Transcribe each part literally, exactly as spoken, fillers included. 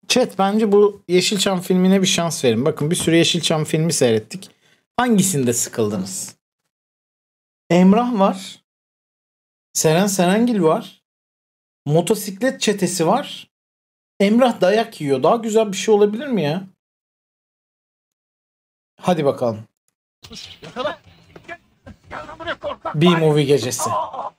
Chat bence bu Yeşilçam filmine bir şans verin. Bakın bir sürü Yeşilçam filmi seyrettik. Hangisinde sıkıldınız? Emrah var. Seren Serengil var. Motosiklet çetesi var. Emrah dayak yiyor. Daha güzel bir şey olabilir mi ya? Hadi bakalım. B-movie gecesi.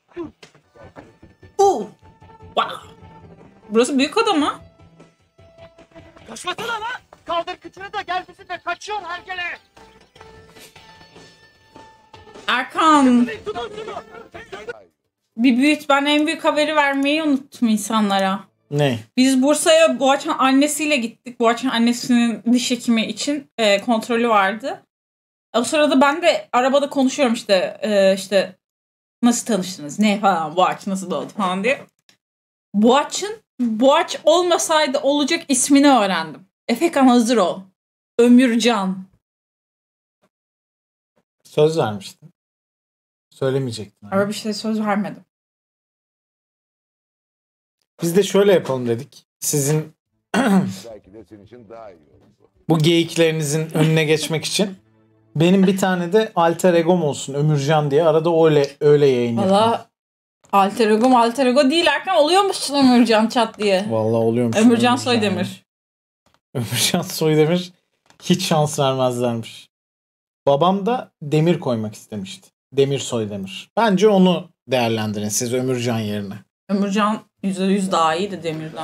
Uh. Wow. Burası büyük oda mı? Kaçmasana lan! Kaldır kıçını da gel bizimle, kaçıyor hergele! Erkan. Bir büyük, ben en büyük haberi vermeyi unuttum insanlara. Ne? Biz Bursa'ya Boğaç'ın annesiyle gittik. Boğaç'ın annesinin diş hekimi için e, kontrolü vardı. O sırada ben de arabada konuşuyorum işte e, işte nasıl tanıştınız, ne falan, Boğaç nasıl doğdu falan diye. Boğaç'ın Boğaç olmasaydı olacak ismini öğrendim. Efekan hazır ol. Ömürcan. Söz vermiştin. Söylemeyecektin. Ama bir şey söz vermedim. Biz de şöyle yapalım dedik. Sizin Belki de senin için daha iyi oldu. bu geyiklerinizin önüne geçmek için benim bir tane de alter egom olsun, Ömürcan diye. Arada öyle öyle yayın yapayım. Valla alter ego alter ego değil Erkan, oluyor musun Ömürcan çat diye? Vallahi oluyormuş. Ömürcan Soydemir. Ömürcan Soydemir hiç şans vermezlermiş. Babam da Demir koymak istemişti. Demir Soydemir. Bence onu değerlendirin siz Ömürcan yerine. Ömürcan yüzde yüz daha iyiydi Demir'den.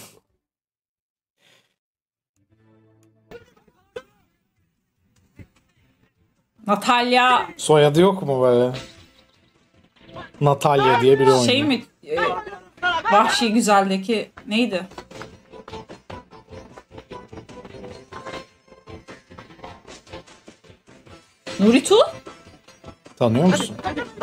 Natalya Soyadı yok mu böyle? Natalya diye biri oynuyor. şey mi? E, Vahşi Güzel'deki neydi? Nuritu? Tanıyor musun?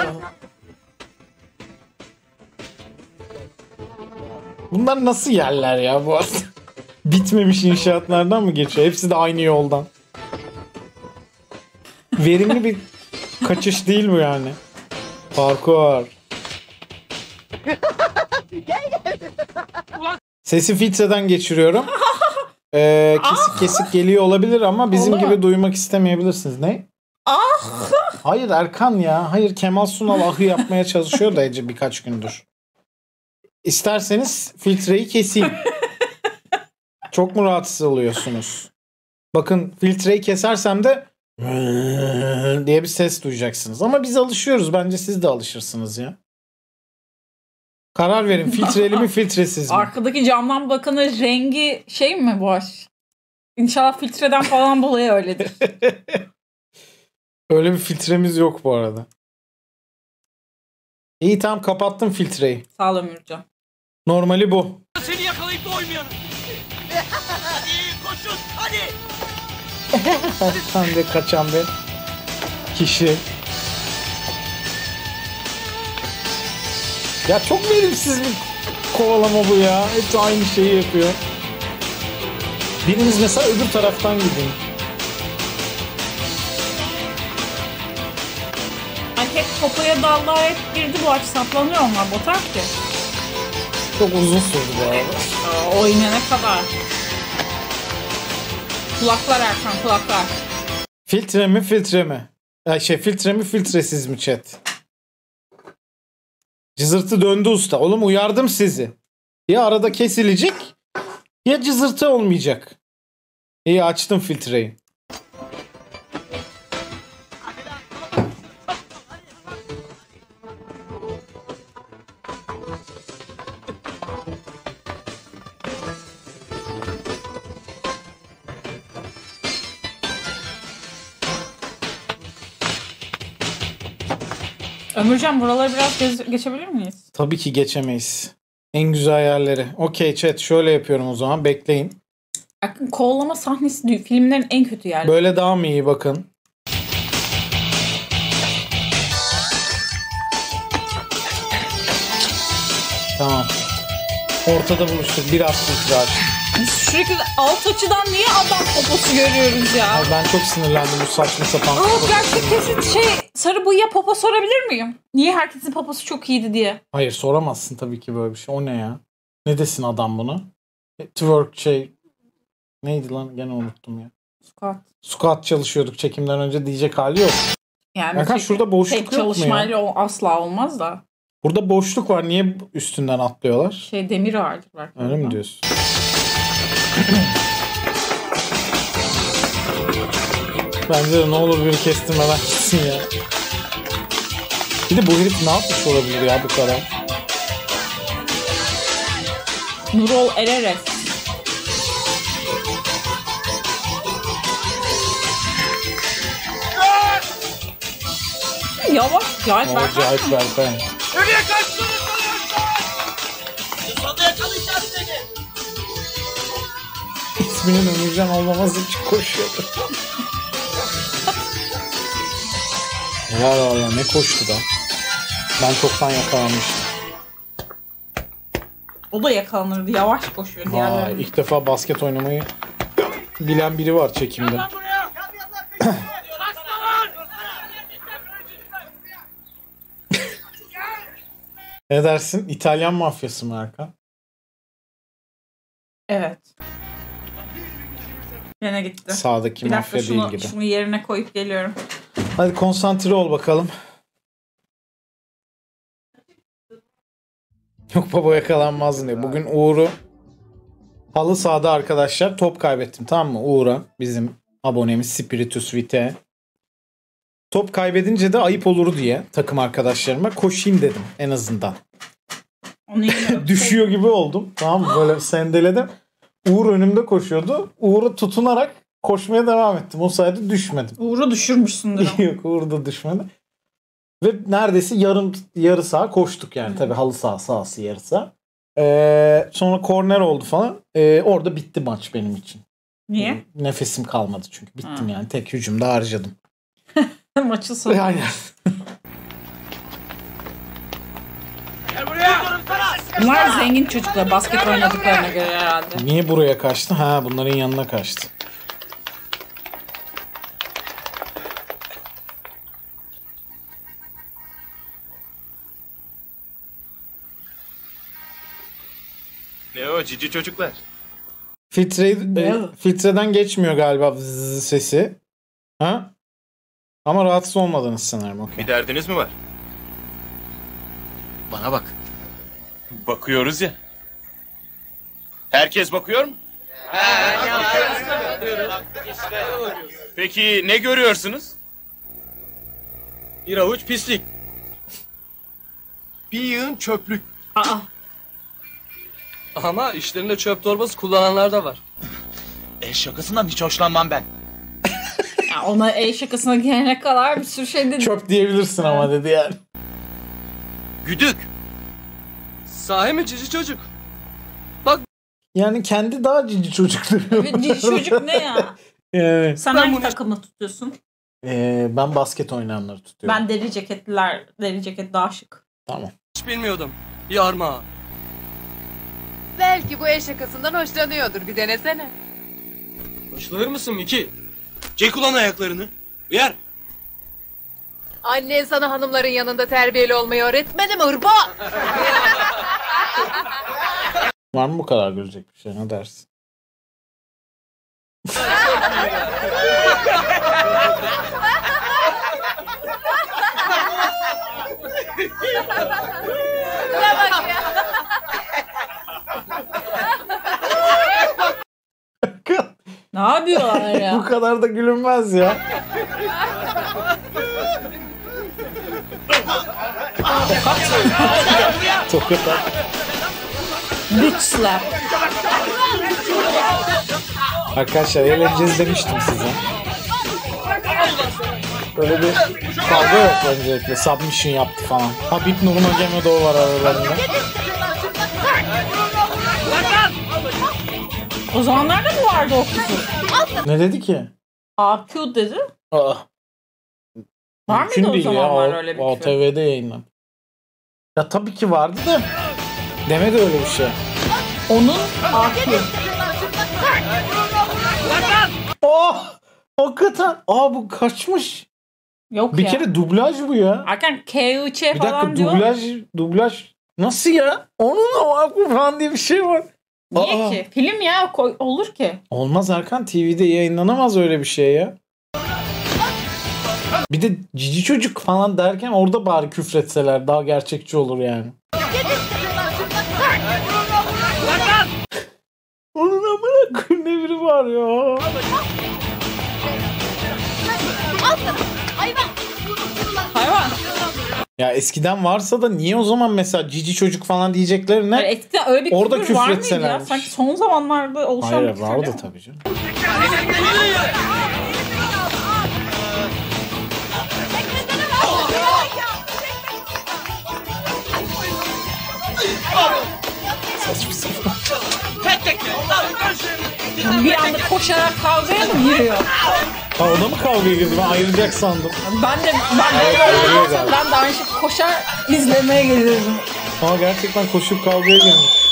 Bunlar nasıl yerler ya bu arada? Bitmemiş inşaatlardan mı geçiyor? Hepsi de aynı yoldan. Verimli bir kaçış değil bu yani. Parkur. Sesi filtreden geçiriyorum. Ee, kesik kesik geliyor olabilir ama bizim Olur. gibi duymak istemeyebilirsiniz. Ne? Ah! Hayır Erkan ya. Hayır, Kemal Sunal ahı yapmaya çalışıyor da Ece birkaç gündür. İsterseniz filtreyi keseyim. Çok mu rahatsız oluyorsunuz? Bakın filtreyi kesersem de diye bir ses duyacaksınız. Ama biz alışıyoruz. Bence siz de alışırsınız ya. Karar verin. Filtreli mi filtresiz mi? Arkadaki camdan bakanın rengi şey mi boş? İnşallah filtreden falan dolayı öyledir. Öyle bir filtremiz yok bu arada. İyi, tamam, kapattım filtreyi. Sağ ol Ömürcan. Normali bu. Seni yakalayıp da oymayalım. Hadi koşun, hadi! Sen de kaçan bir kişi. Ya çok verimsiz bir kovalama bu ya. Hep aynı şeyi yapıyor. Biriniz mesela öbür taraftan gidin. Ay hep popoya dallar hep girdi bu aç saplanıyor onlar botar ki. Çok uzun sürdü bu arada. Aa, oynayana kadar. Kulaklar Erkan, kulaklar. Filtre mi filtre mi? Ya şey filtre mi filtresiz mi chat? Cızırtı döndü usta. Oğlum uyardım sizi. Ya arada kesilecek ya cızırtı olmayacak. İyi, açtım filtreyi. Ömürcan buraları biraz gez- geçebilir miyiz? Tabii ki geçemeyiz. En güzel yerleri. Okey chat, şöyle yapıyorum o zaman. Bekleyin. Erkan kovalama sahnesi değil, filmlerin en kötü yerleri. Böyle daha mı iyi, bakın. Tamam. Ortada buluştuk. Biraz filtre. Biz sürekli alt açıdan niye adam poposu görüyoruz ya? Ay, ben çok sinirlendim bu saçma sapan. Aa, gerçek kesit şey sarı bıyığa popo sorabilir miyim? Niye herkesin poposu çok iyiydi diye. Hayır, soramazsın tabii ki böyle bir şey. O ne ya? Ne desin adam bunu? E, Twerk şey Neydi lan? Gene unuttum ya. Squat. Squat çalışıyorduk çekimden önce diyecek hali yok. Yani Erkan tek, şurada boşluk tek yok mu ya? çalışmayla o asla olmaz da. Burada boşluk var. Niye üstünden atlıyorlar? Şey demir ağırdır belki. Öyle mi diyorsun? Bence de ne olur biri kestirmeden gitsin ya. Bir de bu herif ne yapmış olabilir ya bu kadar? Nurol Ereres. Yavaş. Cahit Berkay. Acayip Berkay. Nereye kaçtınız lan? Sonunda yakalayacağım seni. İsminin Ömürcan olmaması için koşuyordu. Helal valla ne koştu da. Ben çoktan yakalanmıştım. O da yakalanırdı. Yavaş koşuyor Vay, diğerleri. ilk defa basket oynamayı bilen biri var çekimde. Lan buraya. Kaçma lan. Ne dersin? İtalyan mafyası mı Erkan? Evet. Gene gitti. Sağdaki Bir dakika mafya değil şunu, gibi. şunu yerine koyup geliyorum. Hadi konsantre ol bakalım. Yok baba yakalanmaz diye. Bugün Uğur'u halı sahada arkadaşlar top kaybettim, tamam mı? Uğur'a, bizim abonemiz Spiritus Vitae. Top kaybedince de ayıp olur diye takım arkadaşlarıma koşayım dedim en azından. Onu yine Düşüyor gibi oldum. Tamam mı? Böyle sendeledim. Uğur önümde koşuyordu. Uğur'a tutunarak koşmaya devam ettim. O sayede düşmedim. Uğur'u düşürmüşsündür ama. Yok Uğur da düşmedi. Ve neredeyse yarım yarı saha koştuk yani. Hmm. Tabii halı saha sahası yarı saha. Ee, sonra korner oldu falan. Ee, orada bitti maç benim için. Niye? Nefesim kalmadı çünkü. Bittim Ha. yani. Tek hücumda harcadım. Maçı sonu. Aynen. Gel buraya. Durun sana. Bunlar zengin çocuklar. Basket oynadıklarına göre herhalde. Niye buraya kaçtı? Ha bunların yanına kaçtı. Ne o cici çocuklar? Filtre, Ne? e, filtreden geçmiyor galiba zzz sesi. Ha? Ama rahatsız olmadınız sanırım. Okey. Bir derdiniz mi var? Bana bak. Bakıyoruz ya. Herkes bakıyor mu? Peki ne görüyorsunuz? Bir avuç pislik. Bir yığın çöplük. Aa. Ama işlerinde çöp torbası kullananlar da var. E şakasından hiç hoşlanmam ben. Ya ona el şakasına gelene kadar bir sürü şey dedi. Çöp diyebilirsin ama dedi yani. Güdük. Sahi mi cici çocuk? Yani kendi daha cici çocuk duruyor. Bir cici çocuk ne ya? Yani, Sen Ben hangi bunu- takımı tutuyorsun? e, ben basket oynayanları tutuyorum. Ben deri ceketliler, deri ceket daha şık. Tamam. Hiç bilmiyordum. Yarma. Belki bu el şakasından hoşlanıyordur. Bir denesene. Hoşlanır mısın Miki? Çek ulan ayaklarını. Uyar. Annen sana hanımların yanında terbiyeli olmayı öğretmedi mi hırba? Var mı bu kadar görecek bir şey? Ne dersin? Ne yapıyorlar Bu ya? kadar da gülünmez ya. Tokat at. Bitch slap. Arkadaşlar eğleneceğiz demiştim size. Böyle bir kavga yok öncelikle. Submission yaptı falan. Habib Nurmagomedov var aralarında. O zamanlarda mı vardı o kızın? Ne dedi ki? A Q dedi. Aa. Var Mümkün mıydı o değil ya. zamanlar O- öyle bir O küfür? T V'de yayınlan. Ya tabii ki vardı da. Demedi öyle bir şey. Onun A Q. Oh! Hakikaten. Aa bu kaçmış. Yok Bir ya. kere dublaj bu ya. Erken K üç Bir falan dakika diyor. dublaj dublaj nasıl ya? Onun o aklı falan diye bir şey var. Niye Aa! ki? Film ya koy- olur ki. Olmaz Erkan, T V'de yayınlanamaz öyle bir şey ya. Bir de cici çocuk falan derken orada bari küfretseler daha gerçekçi olur yani. Onun amına koyayım ne biri var ya. Hayvan. Ya eskiden varsa da niye o zaman mesela cici çocuk falan diyeceklerine Yani eskiden öyle Orada küfür var mıydı ya? küfretselermiş. Sanki son zamanlarda oluşan hayır bir küfür vardı değil mi? tabii canım. Saçma sapan. Bir anda koşarak kavgaya mı giriyor? Ha o da mı kavgaya girdi? Ben ayrılacak sandım. Ben de ben de Geliyor galiba. ben de aynı şey koşar izlemeye gelirdim. Ama gerçekten koşup kavgaya girmiş.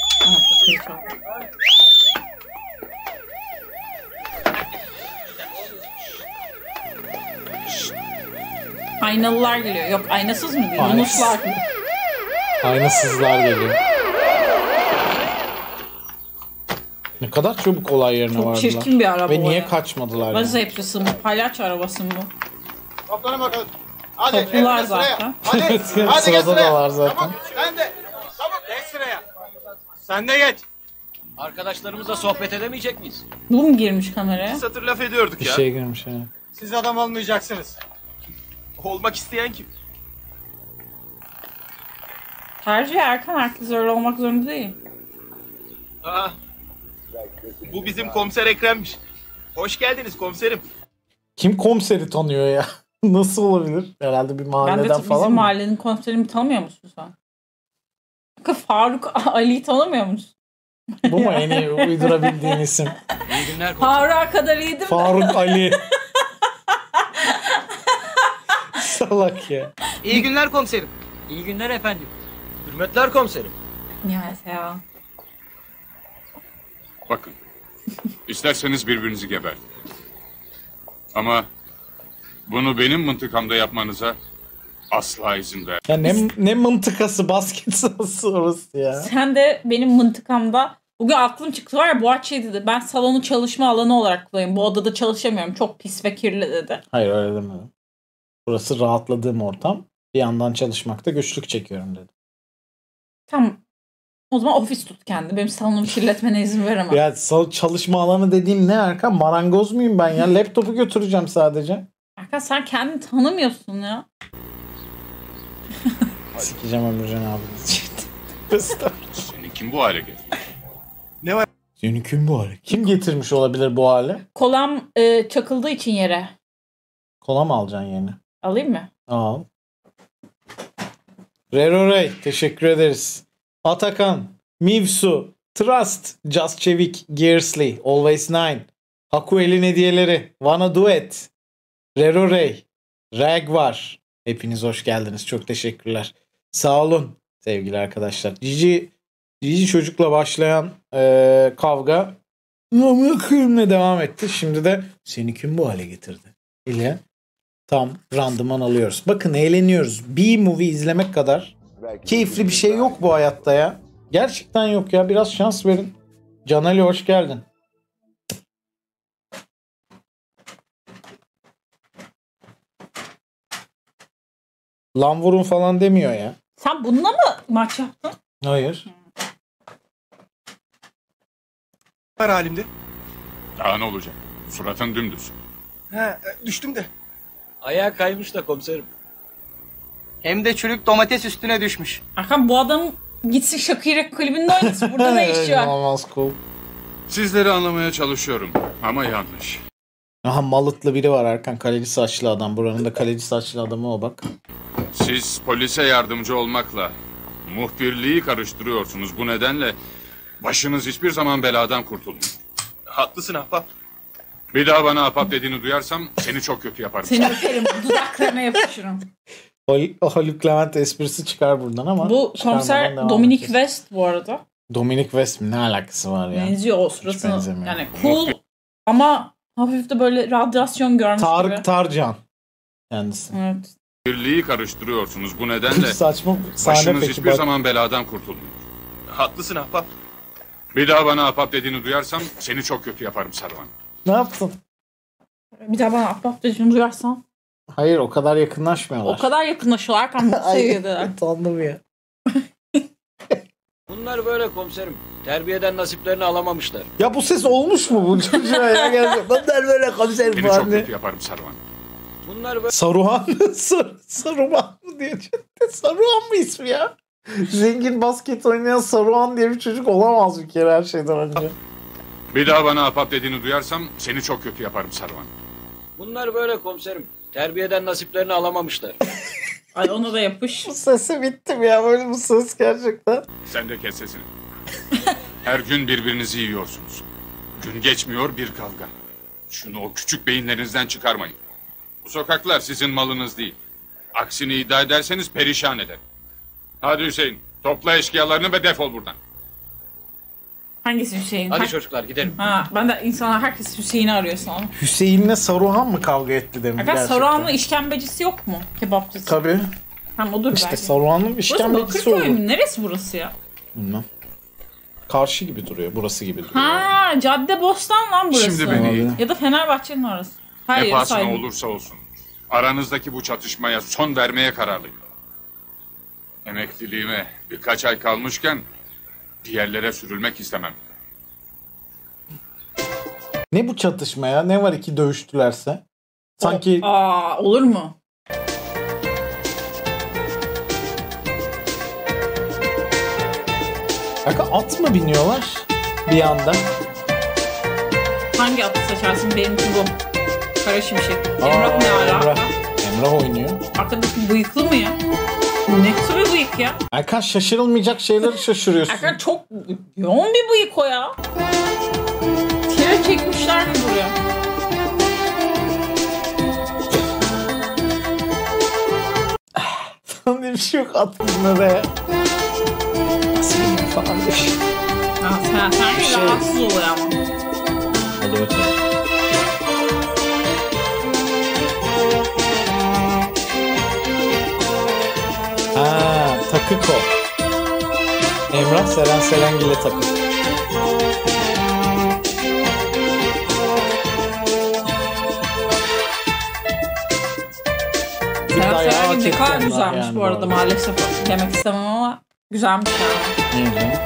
Aynalılar geliyor. Yok aynasız mı diyor? Aynasız. Yunuslar. Aynasızlar geliyor. Ne kadar çabuk olay yerine Çok vardılar. çirkin bir araba Ve o niye ya. kaçmadılar? Nasıl Yani? hepsi sınıf? Palyaço arabası mı bu? Toplanın bakalım. Hadi. Toplular hepiniz sıraya. zaten. Hadi. Evet, Hadi sırada geç sıraya. da var zaten. Çabuk. Sen de. Çabuk geç sıraya. Sen de geç. Arkadaşlarımızla sohbet edemeyecek miyiz? Bu mu girmiş kameraya? Satır laf ediyorduk Bir ya. şey girmiş ha. Siz adam olmayacaksınız. Olmak isteyen kim? Tercih Erkan, herkes öyle olmak zorunda değil. Aa, bu bizim komiser Ekrem'miş. Hoş geldiniz komiserim. Kim komiseri tanıyor ya? Nasıl olabilir? Herhalde bir Ben de mahalleden tabii falan bizim mı? mahallenin komiserini tanımıyor musun sen? Faruk Ali'yi tanımıyor musun? Bu mu en iyi uydurabildiğin isim? İyi günler komiserim. Faruk'a kadar iyiydim de. Faruk Ali. Salak ya. İyi günler komiserim. İyi günler efendim. Hürmetler komiserim. Nihayet ya. Bakın. İsterseniz birbirinizi gebertin. Ama bunu benim mıntıkamda yapmanıza asla izin ver. Ya ne, ne mıntıkası, basket sahası orası ya. Sen de benim mıntıkamda bugün aklım çıktı var ya, Boğaç şey dedi. Ben salonu çalışma alanı olarak kullanıyorum. Bu odada çalışamıyorum. Çok pis ve kirli dedi. Hayır öyle demedim. Burası rahatladığım ortam. Bir yandan çalışmakta güçlük çekiyorum dedi. Tamam. O zaman ofis tut kendi. Benim salonumu kirletmene izin veremem. Ya sal- çalışma alanı dediğim ne Erkan? Marangoz muyum ben ya? Laptopu götüreceğim sadece. Erkan sen kendini tanımıyorsun ya. Sikeceğim Ömürcan abi. Seni kim bu hale getirdi? Seni kim bu hale? Kim getirmiş olabilir bu hale? Kolam e, çakıldığı için yere. Kola mı alacaksın yeni? Alayım mı? Al. Rero Ray teşekkür ederiz. Atakan, Mivsu, Trust, Just Çevik, Gearsly, Always Nine, Hakuel'in hediyeleri, Wanna Do It, Rero Ray, Rag var. Hepiniz hoş geldiniz. Çok teşekkürler. Sağ olun sevgili arkadaşlar. Cici, cici çocukla başlayan eee, kavga ne devam etti. Şimdi de seni kim bu hale getirdi? İle tam randıman alıyoruz. Bakın eğleniyoruz. B-movie izlemek kadar keyifli bir şey yok bu hayatta ya. Gerçekten yok ya. Biraz şans verin. Can Ali hoş geldin. Lan vurun falan demiyor ya. Sen bununla mı maç yaptın? Hayır. Var halimde. Daha ne olacak? Suratın dümdüz. He, düştüm de. Ayağa kaymış da komiserim. Hem de çürük domates üstüne düşmüş. Erkan bu adam gitsin Shakira klibinde oynasın. Burada ne işi var? İnanılmaz cool. Sizleri anlamaya çalışıyorum ama yanlış. Aha malıtlı biri var Erkan. Kaleci saçlı adam. Buranın da kaleci saçlı adamı o bak. Siz polise yardımcı olmakla muhbirliği karıştırıyorsunuz. Bu nedenle başınız hiçbir zaman beladan kurtulmuyor. Haklısın ahbap. Bir daha bana ahbap dediğini duyarsam seni çok kötü yaparım. Seni öperim. Dudaklarına yapışırım. O Haluk Levent esprisi çıkar buradan ama. Bu çıkarmadan komiser devam Dominic edeceğiz. West bu arada. Dominic West mi? Ne alakası var ya? Benziyor o Hiç suratına. benzemiyor. Yani cool ama hafif de böyle radyasyon görmüş Tarık gibi. Tarcan kendisi. Evet. Muhbirliği karıştırıyorsunuz. Bu nedenle Saçma sahne başınız peki hiçbir bak. zaman beladan kurtulmuyor. Haklısın ahbap. Bir daha bana ahbap dediğini duyarsam seni çok kötü yaparım Saruhan. Ne yaptın? Bir daha bana ahbap dediğini duyarsan. Hayır, o kadar yakınlaşmıyorlar. O kadar yakınlaşıyorlar ki bu seviyede. Utandım ya. Bunlar böyle komiserim. Terbiyeden nasiplerini alamamışlar. Ya bu ses olmuş mu bu çocuğa ya? Gerçekten bunlar böyle komiserim Seni çok falan diye. kötü yaparım Saruhan. Bunlar böyle... Saruhan mı? Sar Saruhan mı diye chatte. Saruhan mı ismi ya? Zengin basket oynayan Saruhan diye bir çocuk olamaz bir kere her şeyden önce. Bir daha bana ahbap dediğini duyarsam seni çok kötü yaparım Saruhan. Bunlar böyle komiserim. Terbiyeden nasiplerini alamamışlar. Ay ona da yapış. Bu sese bittim ya, böyle bu ses gerçekten. Sen de kes sesini. Her gün birbirinizi yiyorsunuz. Gün geçmiyor bir kavga. Şunu o küçük beyinlerinizden çıkarmayın. Bu sokaklar sizin malınız değil. Aksini iddia ederseniz perişan eder. Hadi Hüseyin, topla eşkıyalarını ve defol buradan. Hangisi Hüseyin? Hadi Ha- çocuklar gidelim. Ha, ben de insanlar herkes Hüseyin'i arıyor sanırım. Hüseyin'le Saruhan mı kavga etti demin Arkadaşlar gerçekten? Saruhan'ın işkembecisi yok mu? Kebapçısı. Tabii. Hem odur İşte belki. Saruhan'ın Burası işkembecisi Bakırköy oldu. mü? Neresi burası ya? Bilmem. Karşı gibi duruyor. Burası gibi duruyor. Ha, Cadde Bostan lan burası. Şimdi beni iyi. Ya da Fenerbahçe'nin orası. Ne Hayır, pahasına saygı. olursa olsun. Aranızdaki bu çatışmaya son vermeye kararlıyım. Emekliliğime birkaç ay kalmışken diğerlere sürülmek istemem. Ne bu çatışma ya? Ne var iki dövüştülerse? Sanki Aa, olur mu? Kanka at mı biniyorlar bir anda? Hangi atı seçersin? Benimki bu. Kara Şimşek. Aa, Emrah ne ala? Emrah. Emrah oynuyor. Arkadaki bıyıklı mı ya? Ne tür bir bıyık ya? Erkan şaşırılmayacak şeyleri şaşırıyorsun. Erkan çok yoğun bir bıyık o ya. Tire çekmişler mi buraya? Falan diye bir şey yok at binmede ya. Nasıl biniyor falan diye. Ha, sen, sen Bir şey- rahatsız oluyor ama. Oluyor tabii. Ha, Takıko. Emrah Seren Serengil'e takı. Serap Bayağı Serengil hak ne kadar etti onlar güzelmiş yani bu bu arada arada. maalesef. Demek istemem ama güzelmiş yani. Hı hı.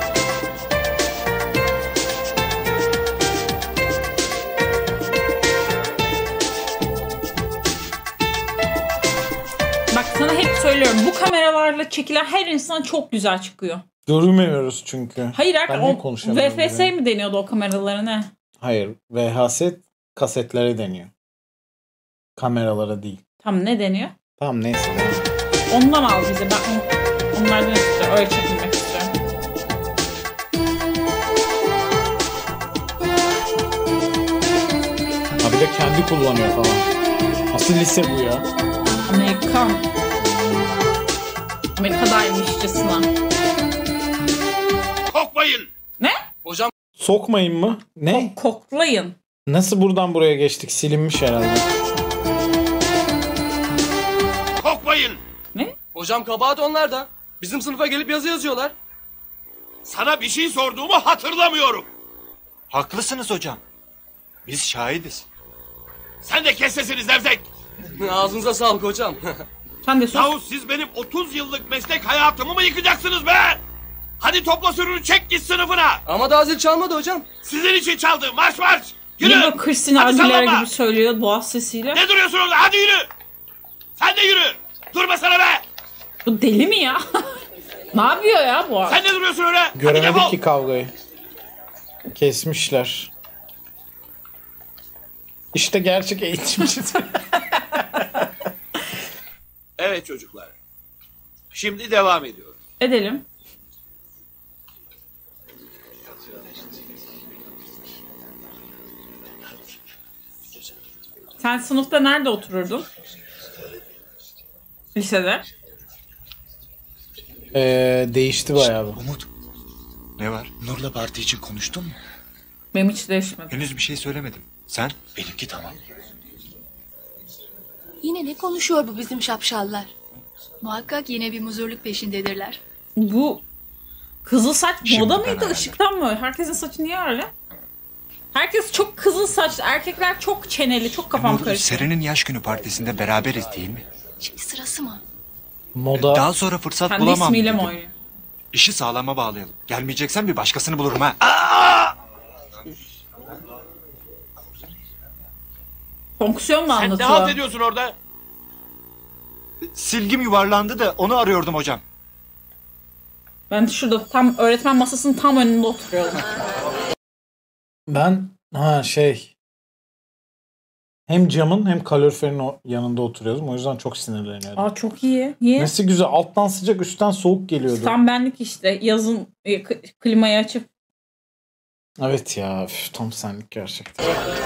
Bak sana hep söylüyorum, bu kameralarla çekilen her insan çok güzel çıkıyor. Görmüyoruz çünkü. Hayır Erkan, Ben niye o konuşamıyorum V F S ya? mi deniyordu o kameralara ne? Hayır. V H S kasetlere deniyor. Kameralara değil. Tam ne deniyor? Tamam neyse. Tamam. Ondan al bize. Ben on- onlardan istiyorum. Öyle çekilmek istiyorum. Ha bir de kendi kullanıyor falan. Nasıl lise bu ya? Amerikan. Amerika'daymışçasına. Kokmayın. Ne? Hocam Sokmayın mı? Ne? Ko- koklayın. Nasıl buradan buraya geçtik? Silinmiş herhalde. kokmayın. Ne? Hocam kabahat onlarda. Bizim sınıfa gelip yazı yazıyorlar. Sana bir şey sorduğumu hatırlamıyorum. Haklısınız hocam. Biz şahidiz. Sen de kes sesini zevzek. Ağzınıza sağlık hocam. Sen de sus. Yahu siz benim otuz yıllık meslek hayatımı mı yıkacaksınız be? Hadi topla sürünü çek git sınıfına. Ama daha zil çalmadı hocam. Sizin için çaldım. Marş marş. Yürü. Yine Kristin Hadi Aguilera sallama. gibi söylüyor boğaz sesiyle. Ne duruyorsun orada? Hadi yürü. Sen de yürü. Durmasana be. Bu deli mi ya? Ne yapıyor ya bu adam? Sen ne duruyorsun öyle? Hadi Göremedik defol. ki kavgayı. Kesmişler. İşte gerçek eğitimci. Evet çocuklar. Şimdi devam ediyoruz. Edelim. Sen sınıfta nerede otururdun? Lisede. Ee, değişti bayağı bu. Umut. Ne var? Nur'la parti için konuştun mu? Benim hiç değişmedi. Henüz bir şey söylemedim. Sen? Benimki tamam. Yine ne konuşuyor bu bizim şapşallar? Muhakkak yine bir muzurluk peşindedirler. Bu Kızıl saç Şimdiden moda mıydı, herhalde. ışıktan mı? Herkesin saçı niye öyle? Herkes çok kızıl saçlı, erkekler çok çeneli, çok kafam Nur, karışıyor. Seren'in yaş günü partisinde beraberiz değil mi? Şimdi sırası mı? Moda. Daha sonra fırsat Kendi bulamam ismiyle mi dedim. oynuyor? İşi sağlama bağlayalım. Gelmeyeceksen bir başkasını bulurum ha. Fonksiyon mu Sen ne anlatıyor? halt ediyorsun orada? Silgim yuvarlandı da onu arıyordum hocam. Ben şurada tam öğretmen masasının tam önünde oturuyorum. Ben ha şey hem camın hem kaloriferin o- yanında oturuyordum. O yüzden çok sinirleniyordum. Aa çok iyi. Niye? Nesi güzel. Alttan sıcak, üstten soğuk geliyordu. Tam benlik işte. Yazın e, k- klimayı açıp. Evet ya. Üf, tam senlik gerçekten.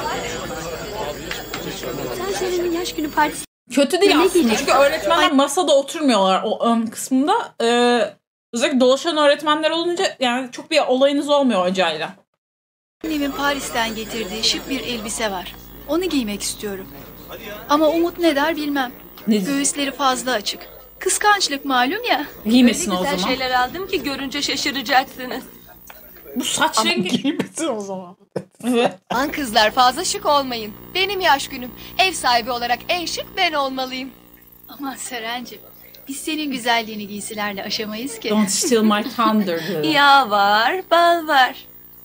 Sen Seren'in yaş günü partisi. Kötü değil Ne aslında. diyeyim? Çünkü öğretmenler masada oturmuyorlar o ön kısmında. Ee, özellikle dolaşan öğretmenler olunca yani çok bir olayınız olmuyor hocayla. Annemin Paris'ten getirdiği şık bir elbise var. Onu giymek istiyorum. Ama Umut ne der bilmem. Ne- Göğüsleri fazla açık. Kıskançlık malum ya. Giymesin o zaman. şeyler aldım ki görünce şaşıracaksınız. Bu saç rengi... Giymesin o zaman. Evet. Aman kızlar fazla şık olmayın. Benim yaş günüm. Ev sahibi olarak en şık ben olmalıyım. Aman Serencim. Biz senin güzelliğini giysilerle aşamayız ki. Don't steal my thunder. diyor. Ya var, bal var.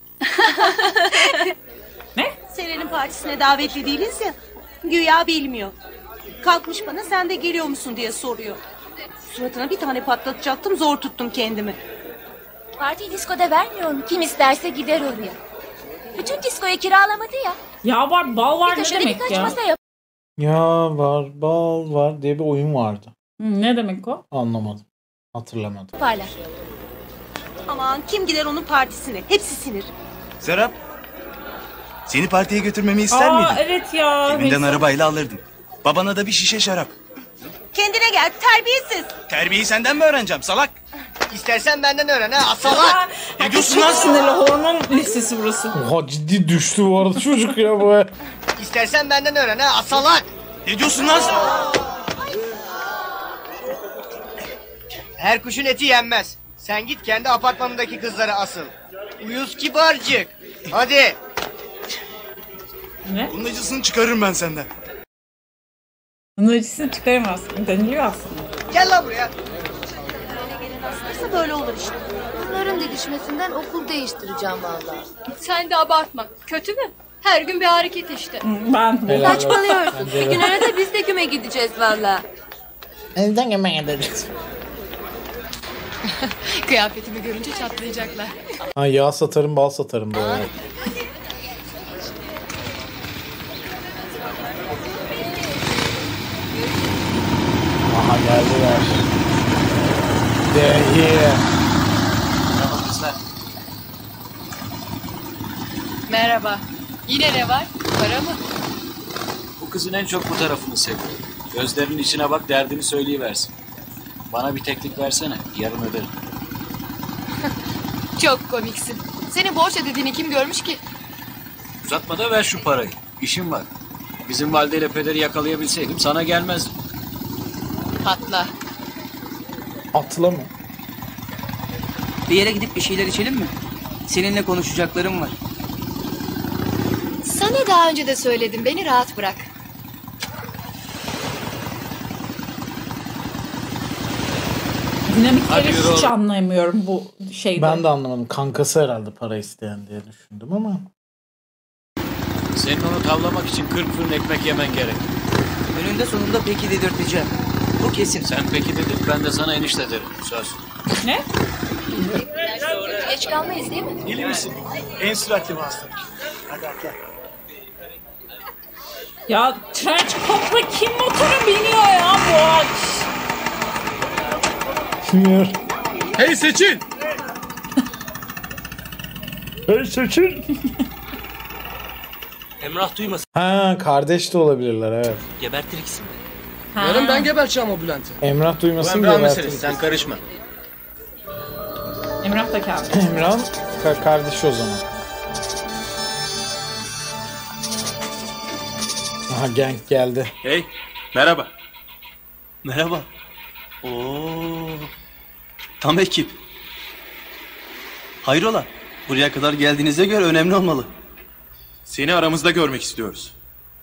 Ne? Seren'in partisine davetli değiliz ya. Güya bilmiyor. Kalkmış bana sen de geliyor musun diye soruyor. Suratına bir tane patlatacaktım, zor tuttum kendimi. Partiyi diskoda vermiyorum. Kim isterse gider oraya. Bütün diskoyu kiralamadı ya. Ya var bal var ne demek ya? yap. Ya var, bal var diye bir oyun vardı. Hı, ne demek o? Anlamadım. Hatırlamadım. Yaparlar. Aman kim gider onun partisine? Hepsi sinir. Serap, seni partiye götürmemi ister Aa miydin? evet ya. Evinden Neyse. arabayla alırdım. Babana da bir şişe şarap. Kendine gel, terbiyesiz. Terbiyeyi senden mi öğreneceğim salak? İstersen benden öğren ha asalak. Ne diyorsun Çok lan? sinirli hormon listesi burası. Oha ciddi düştü bu arada çocuk ya bu. İstersen benden öğren ha asalak. Ne diyorsun lan? Her kuşun eti yenmez. Sen git kendi apartmanındaki kızlara asıl. Uyuz kibarcık. Hadi. Ne? Bunun acısını çıkarırım ben senden. Bunun acısını çıkaramazsın. Deniliyor aslında. Gel lan buraya. Nasıl böyle olur işte. Bunların didişmesinden okul değiştireceğim vallahi. Sen de abartma. Kötü mü? Her gün bir hareket işte. Ben Helal olsun. Saçmalıyorsun. Bence de. Bir gün arada biz de güme gideceğiz vallahi. Evden yemeğe gideceğiz. Kıyafetimi görünce çatlayacaklar. Ha yağ satarım, bal satarım böyle. Aha geldiler. They're here. Merhaba. Yine ne var? Para mı? Bu kızın en çok bu tarafını seviyor. Gözlerinin içine bak, derdini söyleyiversin. Bana bir teklik versene, yarın öderim. Çok komiksin. Senin borç ödediğini kim görmüş ki? Uzatma da ver şu parayı. İşim var. Bizim valideyle pederi yakalayabilseydim sana gelmezdim. Patla. Atla mı? Bir yere gidip bir şeyler içelim mi? Seninle konuşacaklarım var. Sana daha önce de söyledim. Beni rahat bırak. Dinamikleri Hadi yürü hiç oğlum. anlayamıyorum bu şeyden. Ben de anlamadım. Kankası herhalde para isteyen diye düşündüm ama. Senin onu tavlamak için kırk fırın ekmek yemen gerek. Önünde sonunda peki dedirteceğim. Bu kesin. Sen peki dedik, ben de sana enişte derim. Söz. Ne? Geç kalmayız değil mi? Deli misin? En süratli vasıta. Hadi atla. Ya trench coat'la kim motora biniyor ya bu aç? Bilmiyorum. Hey Seçil! Hey Seçil! Emrah duymasın. Ha kardeş de olabilirler evet. Gebertir ikisini. Yarın ben geberteceğim o Bülent'i. Emrah duymasın Emrah gebertir. meselesi sen karışma. Emrah da kaldı. Emrah'ın ka- kardeşi o zaman. Aha gang geldi. Hey, merhaba. Merhaba. Oo. Tam ekip. Hayrola? Buraya kadar geldiğinize göre önemli olmalı. Seni aramızda görmek istiyoruz.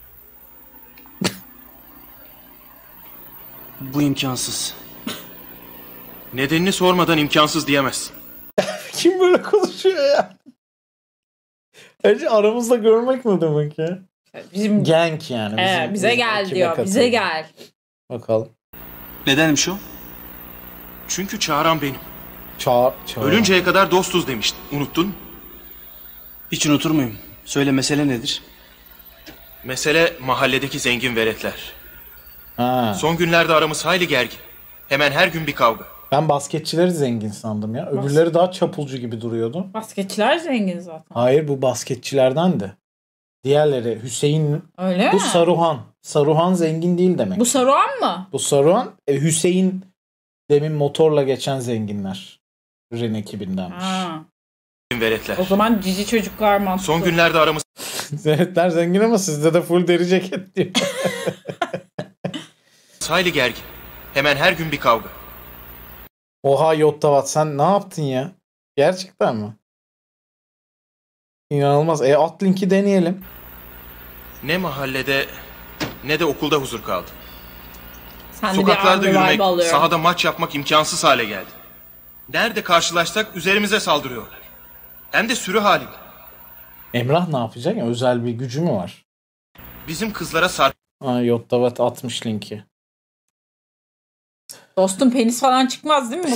Bu imkansız. Nedenini sormadan imkansız diyemezsin. Kim böyle konuşuyor ya? Bence aramızda görmek ne demek ya? Bizim Genk yani. Bizim, evet, bize bizim gel ekibe diyor. katıldı. Bize gel. Bakalım. Nedenmiş o? Çünkü çağıran benim. Ça çağır. Ölünceye kadar dostuz demiştin. Unuttun mu? Hiç unutur muyum? Söyle, mesele nedir? Mesele mahalledeki zengin veletler. Ha. Son günlerde aramız hayli gergin. Hemen her gün bir kavga. Ben basketçileri zengin sandım ya. Öbürleri daha çapulcu gibi duruyordu. Basketçiler zengin zaten. Hayır, bu basketçilerdendi. Diğerleri Hüseyin. Öyle bu mi? Saruhan. Saruhan zengin değil demek. Bu Saruhan mı? Bu Saruhan e, Hüseyin demin motorla geçen zenginler. Ren ekibindenmiş. Ha. Veletler. O zaman cici çocuklar mantıklı. Son günlerde aramız... Veletler zengin ama sizde de full deri ceket diyor. hayli gergin. Hemen her gün bir kavga. Oha Yottavat, sen ne yaptın ya? Gerçekten mi? İnanılmaz. E at linki deneyelim. Ne mahallede ne de okulda huzur kaldı. Sen Sokaklarda de bir yürümek, alıyorum. sahada maç yapmak imkansız hale geldi. Nerede karşılaşsak üzerimize saldırıyorlar. Hem de sürü halinde. Emrah ne yapacak ya? Özel bir gücü mü var? Bizim kızlara sar... Aa, Yottavat atmış linki. Dostum penis falan çıkmaz değil mi?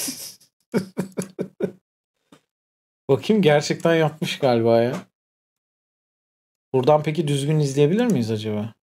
Bakayım, gerçekten yapmış galiba ya. Buradan peki düzgün izleyebilir miyiz acaba?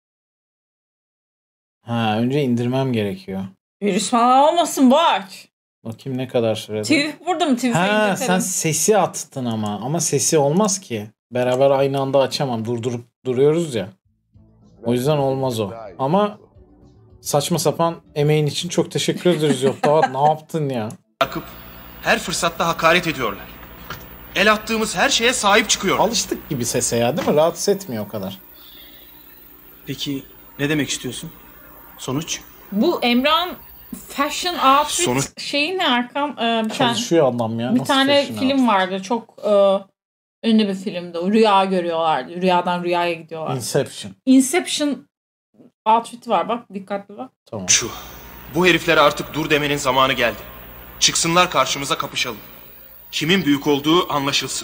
Ha, önce indirmem gerekiyor. Virüs falan olmasın bu aç. Bakayım ne kadar sürede. Tweet burada mı? Tweet'e Ha, indirtelim. sen sesi attın ama. Ama sesi olmaz ki. Beraber aynı anda açamam. Durdurup duruyoruz ya. O yüzden olmaz o. Ama saçma sapan emeğin için çok teşekkür ederiz. Yok daha ne yaptın ya? Akıp her fırsatta hakaret ediyorlar. El attığımız her şeye sahip çıkıyor. Alıştık gibi sese ya, değil mi? Rahatsız etmiyor o kadar. Peki ne demek istiyorsun? Sonuç? Bu Emrah'ın fashion outfit Sonuç- şeyi ne Erkan? Ee, bir tane, Çalışıyor adam ya. bir Nasıl tane fashion film outfit? vardı. Çok e, ünlü bir filmdi. O rüya görüyorlardı. Rüyadan rüyaya gidiyorlar. Inception. Inception outfit var bak. Dikkatli bak. Tamam. Şu, bu heriflere artık dur demenin zamanı geldi. Çıksınlar karşımıza, kapışalım. Kimin büyük olduğu anlaşılsın.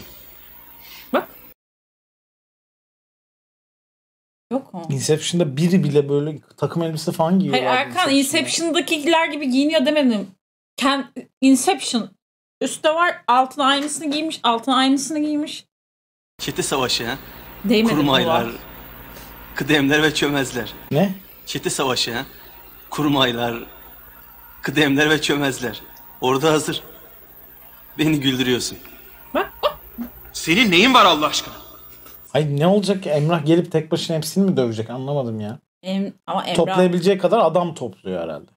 Yok mu? Inception'da biri bile böyle takım elbise falan giyiyor. Hayır Erkan Inception'dakiler gibi giyiniyor demedim. Ken, Inception. Üstte var, altına aynısını giymiş, altına aynısını giymiş. Çete savaşı ha? Değmedi Kurmaylar, bu. kıdemler ve çömezler. Ne? Çete savaşı ha? Kurmaylar, kıdemler ve çömezler. Orada hazır. Beni güldürüyorsun. Senin neyin var Allah aşkına? Ay ne olacak ki? Emrah gelip tek başına hepsini mi dövecek? Anlamadım ya. Em, ama Emrah... Toplayabileceği kadar adam topluyor herhalde.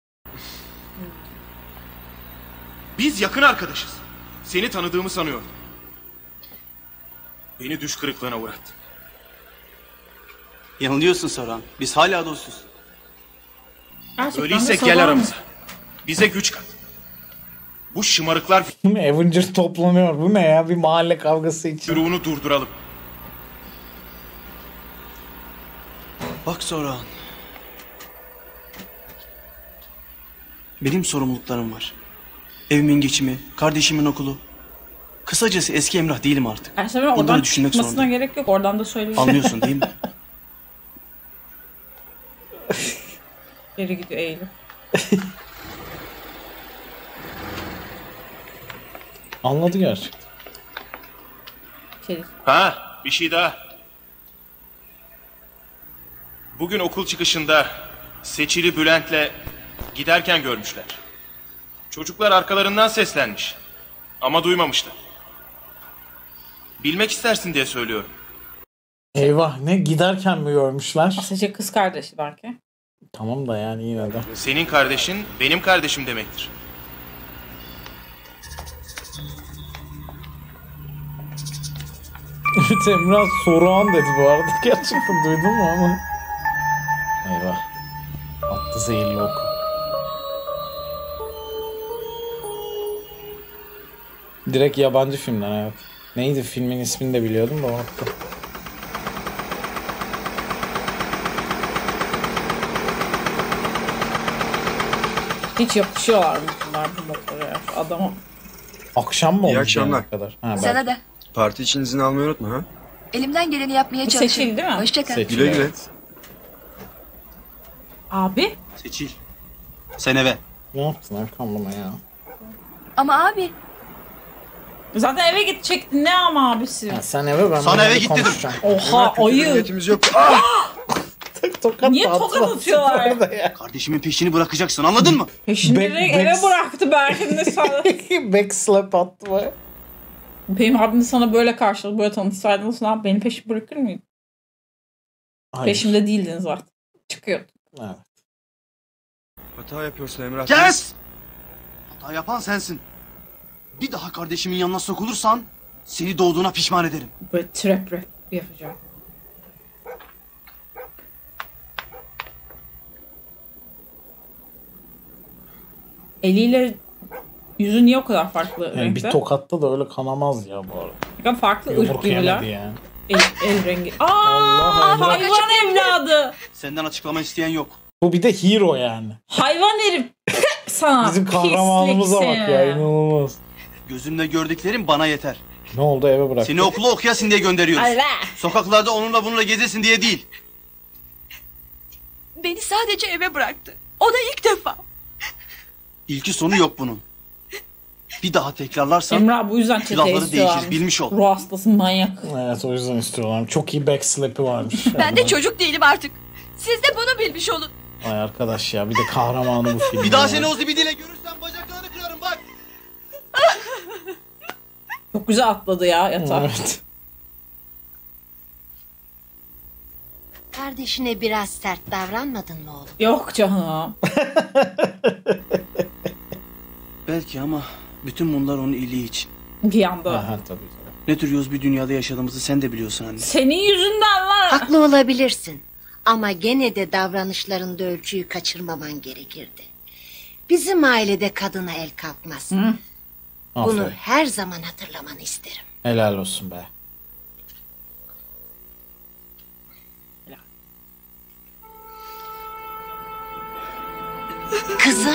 Biz yakın arkadaşız. Seni tanıdığımı sanıyordum. Beni düş kırıklığına uğrattın. Yanılıyorsun Saruhan. Biz hala dostuz. Gerçekten Öyleyse de gel sabah aramıza. Bize güç kat. Bu şımarıklar Avenger toplanıyor. Bu ne ya? Bir mahalle kavgası için. yürüğünü durduralım. Bak Saruhan. Benim sorumluluklarım var. Evimin geçimi, kardeşimin okulu. Kısacası eski Emrah değilim artık. Her sefer Bunları oradan düşünmek çıkmasına zorundayım. gerek yok. Oradan da söylüyorum. Anlıyorsun değil mi? Geri gidiyor Eylül. Anladı gerçekten. Şey. Ha, bir şey daha. Bugün okul çıkışında Seçili Bülent'le giderken görmüşler. Çocuklar arkalarından seslenmiş. Ama duymamışlar. Bilmek istersin diye söylüyorum. Eyvah, ne giderken mi görmüşler? Sadece kız kardeşi belki. Tamam da yani yine de. Senin kardeşin benim kardeşim demektir. Evet, Emrah Soruhan dedi bu arada. Gerçekten duydun mu ama? Eyvah. Attı zehirli oku. Direkt yabancı filmden evet. Neydi filmin ismini de biliyordum da o hatta. Hiç yapışıyorlar mı bunlar bu motora adama? Akşam mı olmuş? İyi akşamlar. Yani kadar? Ha, Sana da. Parti için izin almayı unutma ha. Elimden geleni yapmaya Bu çalışırım. Seçil değil mi? Hoşça kal. Seçil, Güle güle. evet. Abi? Seçil. Sen eve. Ne yaptın arkamlama ya? Ama abi. Zaten eve gidecektin ne ama abisi? Ya sen eve ben Sana böyle eve git dedim. konuşacağım. Oha ayı. Niyetimiz yok. Tokat Niye da tokat atmaz atıyorlar? orada ya. Kardeşimin peşini bırakacaksın anladın mı? Peşini Back- direkt eve back- bıraktı Berkin de sana. Backslap attı mı? Benim abim de sana böyle karşıladı. Böyle tanışsaydın sana beni peşi bırakır mıydın? Hayır. Peşimde değildin zaten. Çıkıyordun. Evet. Hata yapıyorsun Emrah. Kes! Hata yapan sensin. Bir daha kardeşimin yanına sokulursan seni doğduğuna pişman ederim. Böyle trap rap yapacağım. Eliyle yüzü niye o kadar farklı Yani renkte? bir tokatta da öyle kanamaz ya bu arada. Ne kadar farklı ırk Yumruk gibiler. yemedi yani. El, el rengi. Aa, Allah Allah. hayvan evladı. Senden açıklama isteyen yok. Bu bir de hero yani. Hayvan herif. Sana Bizim kahramanımıza bak pislik ya seni. inanılmaz. Gözümle gördüklerim bana yeter. Ne oldu eve bırak. Seni okula okuyasın diye gönderiyoruz. Allah. Sokaklarda onunla bununla gezesin diye değil. Beni sadece eve bıraktı. O da ilk defa. İlki sonu yok bunun. Bir daha tekrarlarsan Emrah bu yüzden çete silahları istiyorlarmış. değişir bilmiş ol. Ruh hastası manyak. Evet o yüzden istiyorlar. Çok iyi backslap'i varmış. Ben de çocuk değilim artık. Siz de bunu bilmiş olun. Ay arkadaş ya bir de kahramanı bu film. Bir daha ya. seni o zibidiyle görürsem bacaklarını kırarım bak. Çok güzel atladı ya yatağa. Evet. Kardeşine biraz sert davranmadın mı oğlum? Yok canım. Belki ama bütün bunlar onun iyiliği için. Bir anda. Aha tabii. Ne tür yoz bir dünyada yaşadığımızı sen de biliyorsun anne. Senin yüzünden var. Haklı olabilirsin. Ama gene de davranışlarında ölçüyü kaçırmaman gerekirdi. Bizim ailede kadına el kalkmaz. Hı. Bunu Aferin. her zaman hatırlamanı isterim. Helal olsun be. Kızım.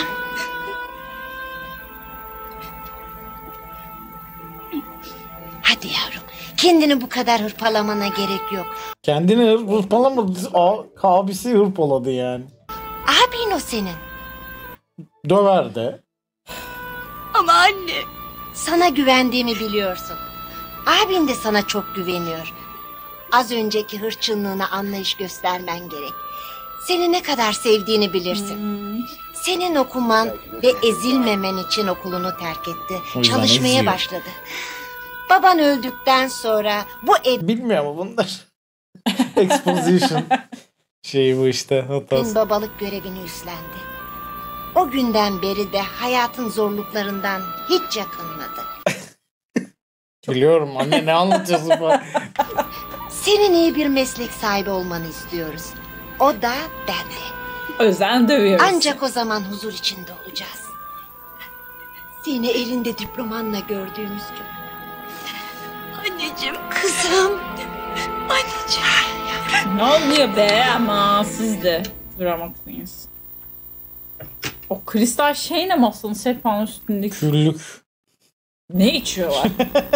Hadi yavrum. Kendini bu kadar hırpalamana gerek yok. Kendini hır- hırpalamadı. A- Abisi hırpaladı yani. Abin o senin. Döver de. Ama anne. Sana güvendiğimi biliyorsun. Abin de sana çok güveniyor. Az önceki hırçınlığına anlayış göstermen gerek. Seni ne kadar sevdiğini bilirsin. Senin okuman ve ezilmemen için okulunu terk etti. O yüzden Çalışmaya eziyor. başladı. Baban öldükten sonra bu ev... Bilmiyor mu bunlar? Exposition. Şeyi bu işte hatası. babalık görevini üstlendi. O günden beri de hayatın zorluklarından hiç yakınmadı. Biliyorum anne ne anlatıyorsun falan. Senin iyi bir meslek sahibi olmanı istiyoruz. O da ben de. Özen dövüyoruz. Ancak o zaman huzur içinde olacağız. Seni elinde diplomanla gördüğümüz gün. Anneciğim. Kızım. Anneciğim. Ne oluyor be ama siz de drama queens. O kristal şey ne masanın sehpanın üstündeki? Küllük. Ne içiyorlar?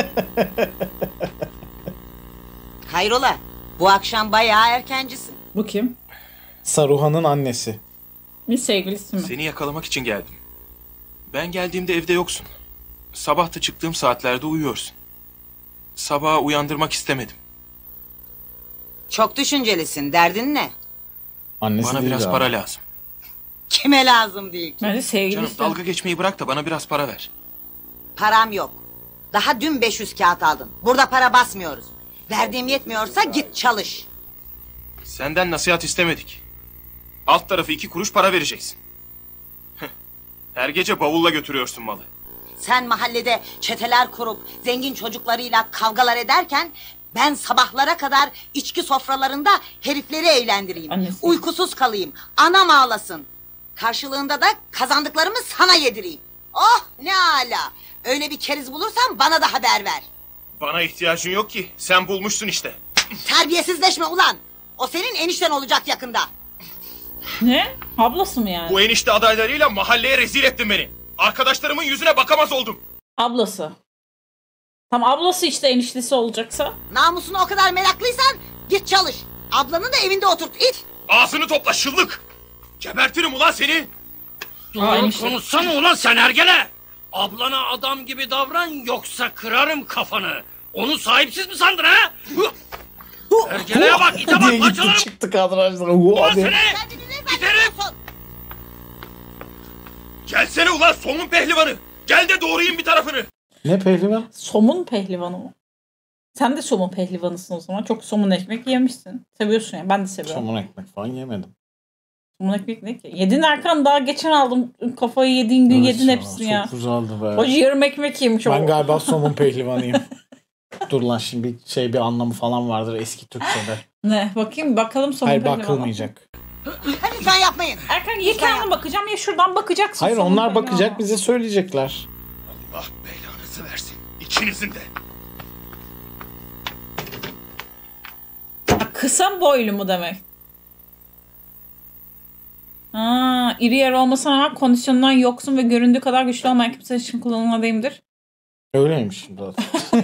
Hayrola? Bu akşam bayağı erkencisin. Bu kim? Saruhan'ın annesi. Bir sevgilisi mi? Seni yakalamak için geldim. Ben geldiğimde evde yoksun. Sabah da çıktığım saatlerde uyuyorsun. Sabaha uyandırmak istemedim. Çok düşüncelisin. Derdin ne? Annesi Bana değil biraz abi. para lazım. Kime lazım değil ki? Bence sevgilisi. Canım dalga geçmeyi bırak da bana biraz para ver. Param yok. Daha dün beş yüz kağıt aldın. Burada para basmıyoruz. Verdiğim yetmiyorsa git çalış. Senden nasihat istemedik. Alt tarafı iki kuruş para vereceksin. Heh. Her gece bavulla götürüyorsun malı. Sen mahallede çeteler kurup zengin çocuklarıyla kavgalar ederken... ben sabahlara kadar içki sofralarında herifleri eğlendireyim. Annesi. Uykusuz kalayım. Anam ağlasın. Karşılığında da kazandıklarımı sana yedireyim. Oh ne ala. Öyle bir keriz bulursan bana da haber ver. Bana ihtiyacın yok ki. Sen bulmuşsun işte. Terbiyesizleşme ulan. O senin enişten olacak yakında. Ne? Ablası mı yani? Bu enişte adaylarıyla mahalleye rezil ettin beni. Arkadaşlarımın yüzüne bakamaz oldum. Ablası. Tam ablası işte eniştesi olacaksa. Namusuna o kadar meraklıysan git çalış. Ablanı da evinde oturt it. Ağzını topla şıllık. Gebertirim ulan seni. Ulan konuşsana ulan sen ergele. Ablana adam gibi davran yoksa kırarım kafanı. Onu sahipsiz mi sandın ha? Ergeleye bak ite diye bak gitti parçalarım. çıktı kadrajdan. Ulan seni. Biterim. Gelsene ulan somun pehlivanı. Gel de doğrayayım bir tarafını. Ne pehlivan? Somun pehlivanı mı? Sen de somun pehlivanısın o zaman. Çok somun ekmek yemişsin. Seviyorsun yani. Ben de seviyorum. Somun ekmek falan yemedim. Somun ekmek ne ki? Yedin Erkan, daha geçen aldım. Kafayı yediğin gün Evet yedin ya, hepsini ya. Çok güzeldi be. O yarım ekmek yemiş o. Ben galiba somun pehlivanıyım. Dur lan şimdi bir şey bir anlamı falan vardır eski Türkçe'de. Ne? Bakayım bakalım somun Hayır pehlivanı. bakılmayacak. Lütfen yapmayın. Erkan ya kendine bakacağım ya şuradan bakacaksın. Hayır somun onlar pehlivanı. bakacak bize söyleyecekler. Allah belanızı versin. İkinizin de. Ha, kısa boylu mu demek? Ha, iri yer olmasına rağmen kondisyondan yoksun ve göründüğü kadar güçlü olmayan kimse için kullanılmadığımdır. Öyleymiş zaten.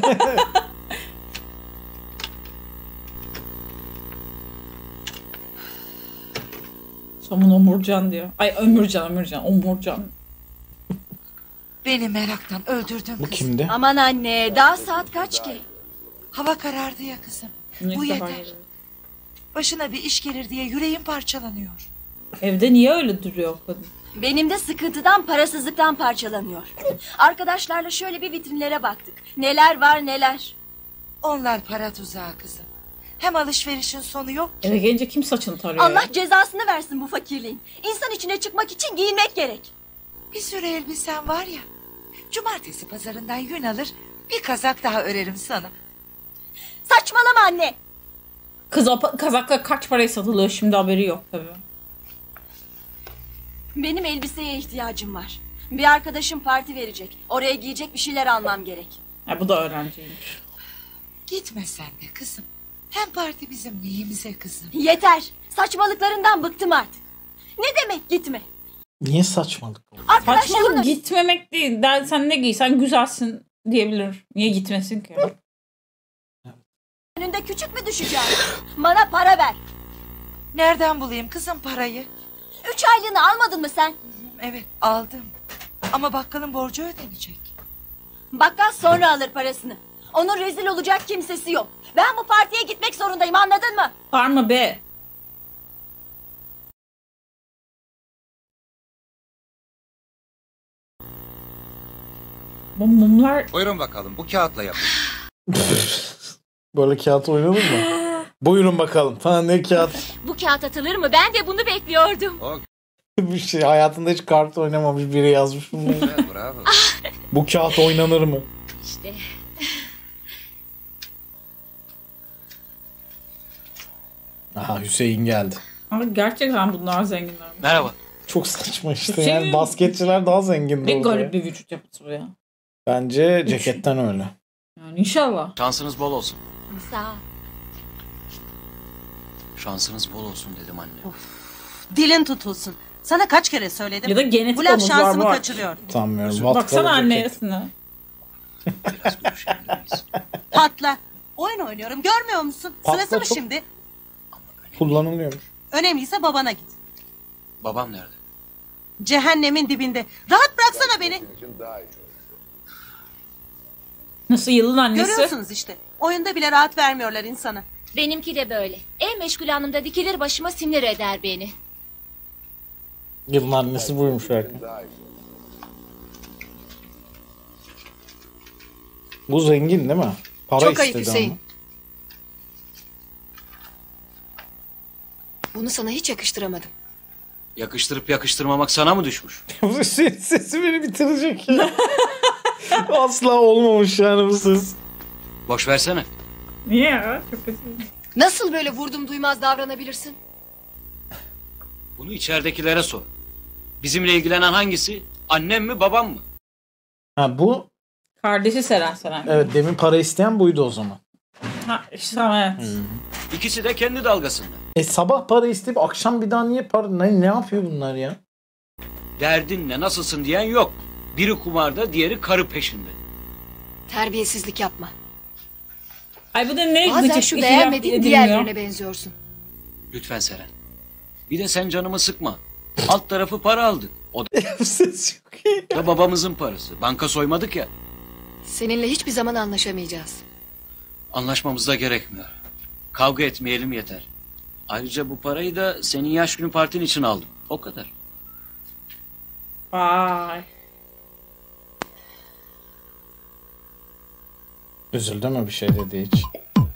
Somun omurcan diyor. Ay ömürcan ömürcan omurcan. Beni meraktan öldürdün Bu kız. kimdi? Aman anne, daha saat kaç ki? Hava karardı ya kızım. Ne Bu kadar yeter. yeter. Başına bir iş gelir diye yüreğim parçalanıyor. Evde niye öyle duruyor kadın? Benim de sıkıntıdan, parasızlıktan parçalanıyor. Arkadaşlarla şöyle bir vitrinlere baktık. Neler var neler. Onlar para tuzağı kızım. Hem alışverişin sonu yok ki. Eve gelince kim saçını tarıyor Allah ya? cezasını versin bu fakirliğin. İnsan içine çıkmak için giyinmek gerek. Bir sürü elbisen var ya. Cumartesi pazarından yün alır, bir kazak daha örerim sana. Saçmalama anne. Kız o pa- kazakla kaç paraya satılıyor şimdi haberi yok tabii. Benim elbiseye ihtiyacım var. Bir arkadaşım parti verecek. Oraya giyecek bir şeyler almam gerek. Ha, bu da öğrenciymiş. Gitme sen de kızım. Hem parti bizim neyimize kızım. Yeter. Saçmalıklarından bıktım artık. Ne demek gitme? Niye saçmalık? Saçmalık gitmemek değil. Der, sen ne giysen güzelsin diyebilir. Niye gitmesin ki? Önünde küçük mü düşeceğim? Bana para ver. Nereden bulayım kızım parayı? Üç aylığını almadın mı sen? Evet aldım. Ama bakkalın borcu ödenecek. Bakkal sonra alır parasını. Onun rezil olacak kimsesi yok. Ben bu partiye gitmek zorundayım, anladın mı? Var mı be? Bu mumlar... Buyurun bakalım bu kağıtla yapın. Böyle kağıt oynanır mı? Buyurun bakalım falan ne kağıt. Bu kağıt atılır mı? Ben de bunu bekliyordum. Bir şey hayatında hiç kart oynamamış biri yazmış bunu. Bravo. Bu kağıt oynanır mı? İşte. Aha Hüseyin geldi. Ama gerçekten bunlar zenginler. Merhaba. Çok saçma işte Hüseyin- yani basketçiler daha zengin. Ne orada ya. garip bir vücut yapısı bu ya. Bence ceketten öyle. Yani inşallah. Şansınız bol olsun. Sağ ol. Şansınız bol olsun dedim anne. Dilin tutulsun. Sana kaç kere söyledim. Ya da genetik Bu laf omuz var, şansımı var. kaçırıyor. Sanmıyorum. Baksana Vatkalı ceket. annesine. Patla. Oyun oynuyorum görmüyor musun? Patla Sırası mı çok- şimdi? Kullanılıyormuş. Önemliyse babana git. Babam nerede? Cehennemin dibinde. Rahat bıraksana beni. Nasıl yılın annesi? Görüyorsunuz işte. Oyunda bile rahat vermiyorlar insana. Benimki de böyle. En meşgul anımda dikilir başıma sinir eder beni. Yılın annesi buymuş Erkan. Bu zengin değil mi? Para Çok ayıp istedi Hüseyin. ama. Bunu sana hiç yakıştıramadım. Yakıştırıp yakıştırmamak sana mı düşmüş? Bu ses, sesi beni bitirecek ya. Asla olmamış yani bu ses. Boş versene. Niye ya? Çok kötü. Nasıl böyle vurdum duymaz davranabilirsin? Bunu içeridekilere sor. Bizimle ilgilenen hangisi? Annem mi babam mı? Ha bu kardeşi Seren Serengil. evet demin para isteyen buydu o zaman. Ha işte evet. Hmm. İkisi de kendi dalgasında. E sabah para isteyip akşam bir daha niye para ne, ne yapıyor bunlar ya? Derdin ne, nasılsın diyen yok. Biri kumarda, diğeri karı peşinde. Terbiyesizlik yapma. Ay bu da ne Bazen gıcık şu iki beğenmediğin laf diğerlerine edilmiyor. benziyorsun. Lütfen Seren. Bir de sen canımı sıkma. Alt tarafı para aldık. O da, da babamızın parası. Banka soymadık ya. Seninle hiçbir zaman anlaşamayacağız. Anlaşmamız da gerekmiyor. Kavga etmeyelim yeter. Ayrıca bu parayı da senin yaş günü partin için aldım. O kadar. Vay. Üzüldü mü bir şey dedi hiç?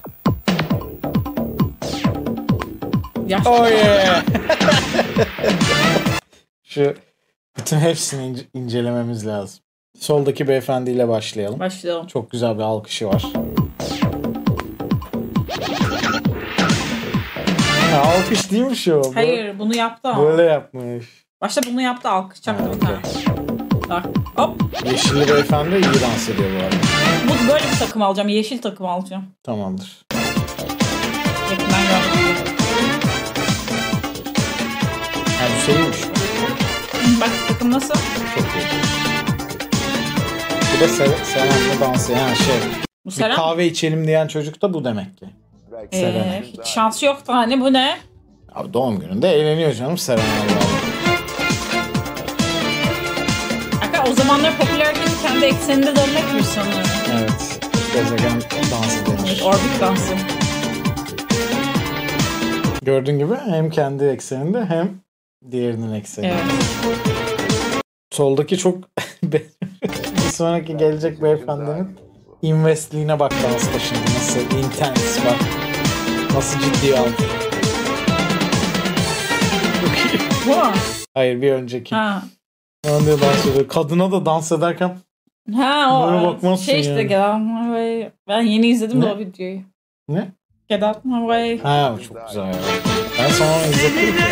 Yaşlı. Oh yeah. Şu bütün hepsini ince- incelememiz lazım. Soldaki beyefendiyle başlayalım. Başlayalım. Çok güzel bir alkışı var. Ha, alkış değilmiş o. Hayır bunu yaptı ama. Böyle yapmış. Başta bunu yaptı alkış çaktı bir tane. Bak hop. Yeşilli beyefendi iyi dans ediyor bu arada. Bu böyle bir takım alacağım. Yeşil takım alacağım. Tamamdır. Yakından gördüm. Ha bu şeymiş. Bak takım nasıl? Çok iyi. Bu da Se- Seren'le dans eden şey. Bu Bir Seren? kahve içelim diyen çocuk da bu demek ki. Ee, hiç şansı yoktu hani bu ne? Abi doğum gününde eğleniyor canım Seren Allah. Aka o zamanlar popülerken kendi ekseninde dönmekmiş sanırım. Evet. Gezegen dansı demiş. Evet, orbit dansı. Gördüğün gibi hem kendi ekseninde hem diğerinin ekseninde. Evet. Soldaki çok bir sonraki gelecek beyefendinin investliğine bak dansta şimdi. Nasıl intense bak. Nasıl ciddiye almış. Bu mu? Hayır bir önceki. Ha. Ne diyor dans ediyor. Kadına da dans ederken Ha o böyle bakmazsın şey işte yani. Get Out My Way. Ben yeni izledim de Ne? o videoyu. Ne? Get Out My Way. Ha o çok güzel ya. Ben sana onu izlettim ki.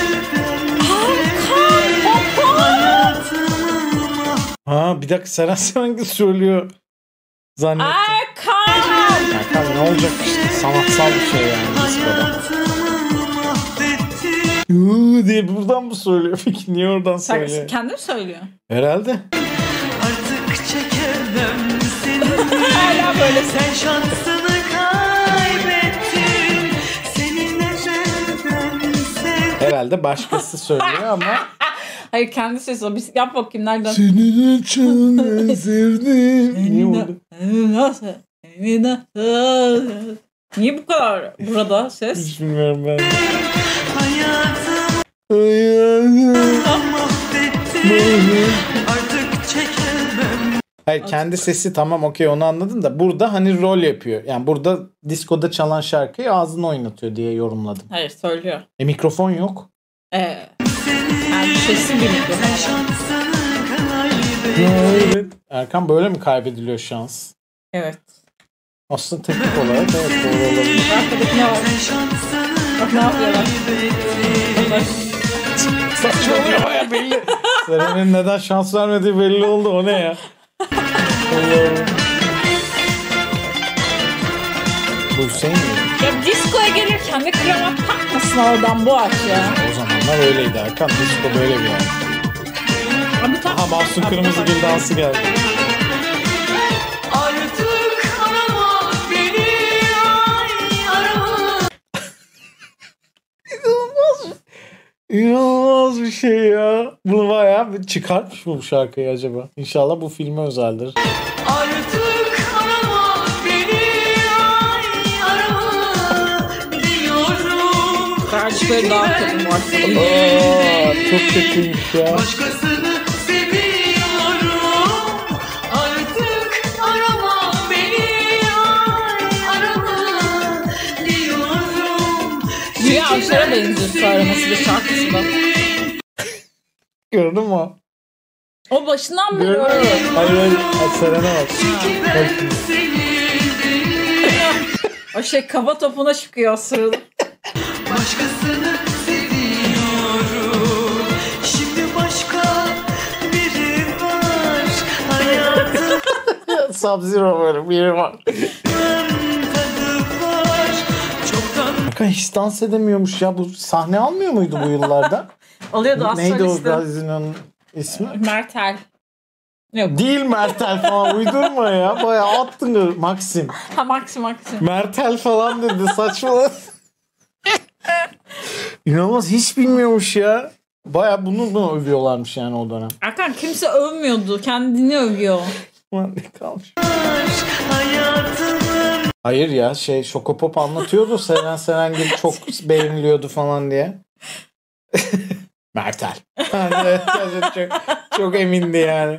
Ha bir dakika Seren Serengil söylüyor. Zannettim. Erkan! Erkan ne olacak işte sanatsal bir şey yani diskoda. Yuuu diye buradan mı söylüyor peki niye oradan Sen söylüyor? kendi mi söylüyor? Herhalde. Artık çekemem seni. Hala böyle. Sen şansını kaybettin. Seni nelerden sevdim. Herhalde başkası söylüyor ama. Hayır kendi sesi o. Bir yap bakayım nereden? Senin çok sevdim. Niye oldu? Nasıl? Nasıl? Niye bu kadar burada ses? Hiç bilmiyorum ben. Hayatım Hayatım. mahvettin. Artık çekemem. Hayır kendi sesi tamam okey onu anladım da burada hani rol yapıyor. Yani burada diskoda çalan şarkıyı ağzına oynatıyor diye yorumladım. Hayır söylüyor. E mikrofon yok. Ee, yani sesi bir mikrofon. Evet. Erkan böyle mi kaybediliyor şans? Evet. Aslında teknik olarak evet doğru olabilir. Arkadaki ne var? Bak ne yapıyorlar? Saçmalıyor baya belli. Seren'in neden şans vermediği belli oldu. O ne ya? Allah'ım. Bu Hüseyin mi? Ya diskoya gelirken de kravat takmasın oradan bu aç ya. O zamanlar öyleydi Erkan. Disko böyle bir yer. Abi tak. Aha Mahsun Kırmızıgül dansı geldi. Artık arama beni. Ay arama. İnanılmaz. İnanılmaz bir şey ya. Bunu bayağı bir çıkartmış mı bu şarkıyı acaba? İnşallah bu filme özeldir. Artık arama beni. Ay arama. Diyorum. Kardeşleri dağıtırım var. Aa, çok kötüymüş ya. Başkasını seviyorum. Artık arama beni. Ay arama. Diyorum. Dünya Avşar'a benziyor su araması da şarkısında. Gördün mü? O başından beri Gördün mü? öyle. Hayır hayır. Seren'e bak. Bak şimdi. O şey kafa topuna çıkıyor o sırada. Başkasını seviyorum. Şimdi başka biri var. Hayat Sub-Zero böyle biri var. Bakın hiç dans edemiyormuş ya. Bu sahne almıyor muydu bu yıllarda? Alıyordu aslında. Neydi o işte. gazino'nun ismi? Mertel. Yok. Değil Mertel falan uydurma ya. Bayağı attın Maxim. Ha Maxim Maxim. Mertel falan dedi saçma. İnanılmaz hiç bilmiyormuş ya. Bayağı bunu, bunu övüyorlarmış yani o dönem. Erkan kimse övmüyordu. Kendini övüyor. Kalmış. Hayır ya şey Şokopop anlatıyordu. Seren Serengil çok beğeniliyordu falan diye. Mertel. Yani, çok, çok emindi yani.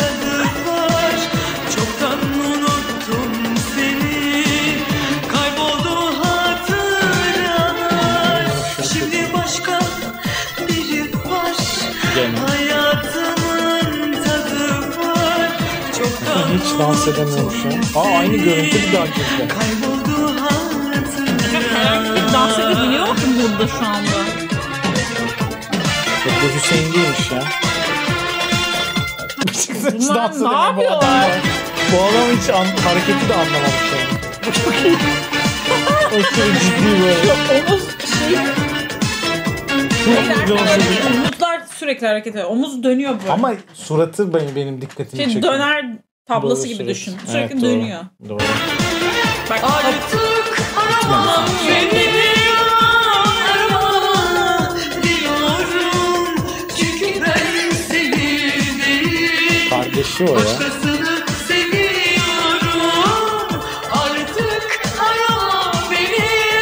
Çoktan unuttum seni. Kayboldu hatıralar. Şimdi başka biri var. Gene. Hayatımın tadı var. Çoktan Hiç dans edemiyormuş ya. Aa aynı görüntü bir daha girdi. kayboldu hatıralar. Herhangi bir dans edebiliyor musun burada şu anda? Bu Hüseyin değilmiş ya. Hiç Bunlar dans ne edemiyor bu yapıyorlar? adam. Bu adam hiç an, hareketi de anlamamış yani. Bu çok iyi. Aşırı ciddi böyle. Omuz şey... Omuzlar sürekli hareket ediyor. Omuz dönüyor böyle. Ama suratı benim, benim dikkatimi şey, çekiyor. döner tablası Doğru gibi söylüyorsun. düşün. Sürekli Evet, doğru. dönüyor. Doğru. Bak, Artık aramam beni. Arama diyorum. Çünkü ben seni değil. Kardeşi o ya. Başkasını seviyorum. Artık arama beni.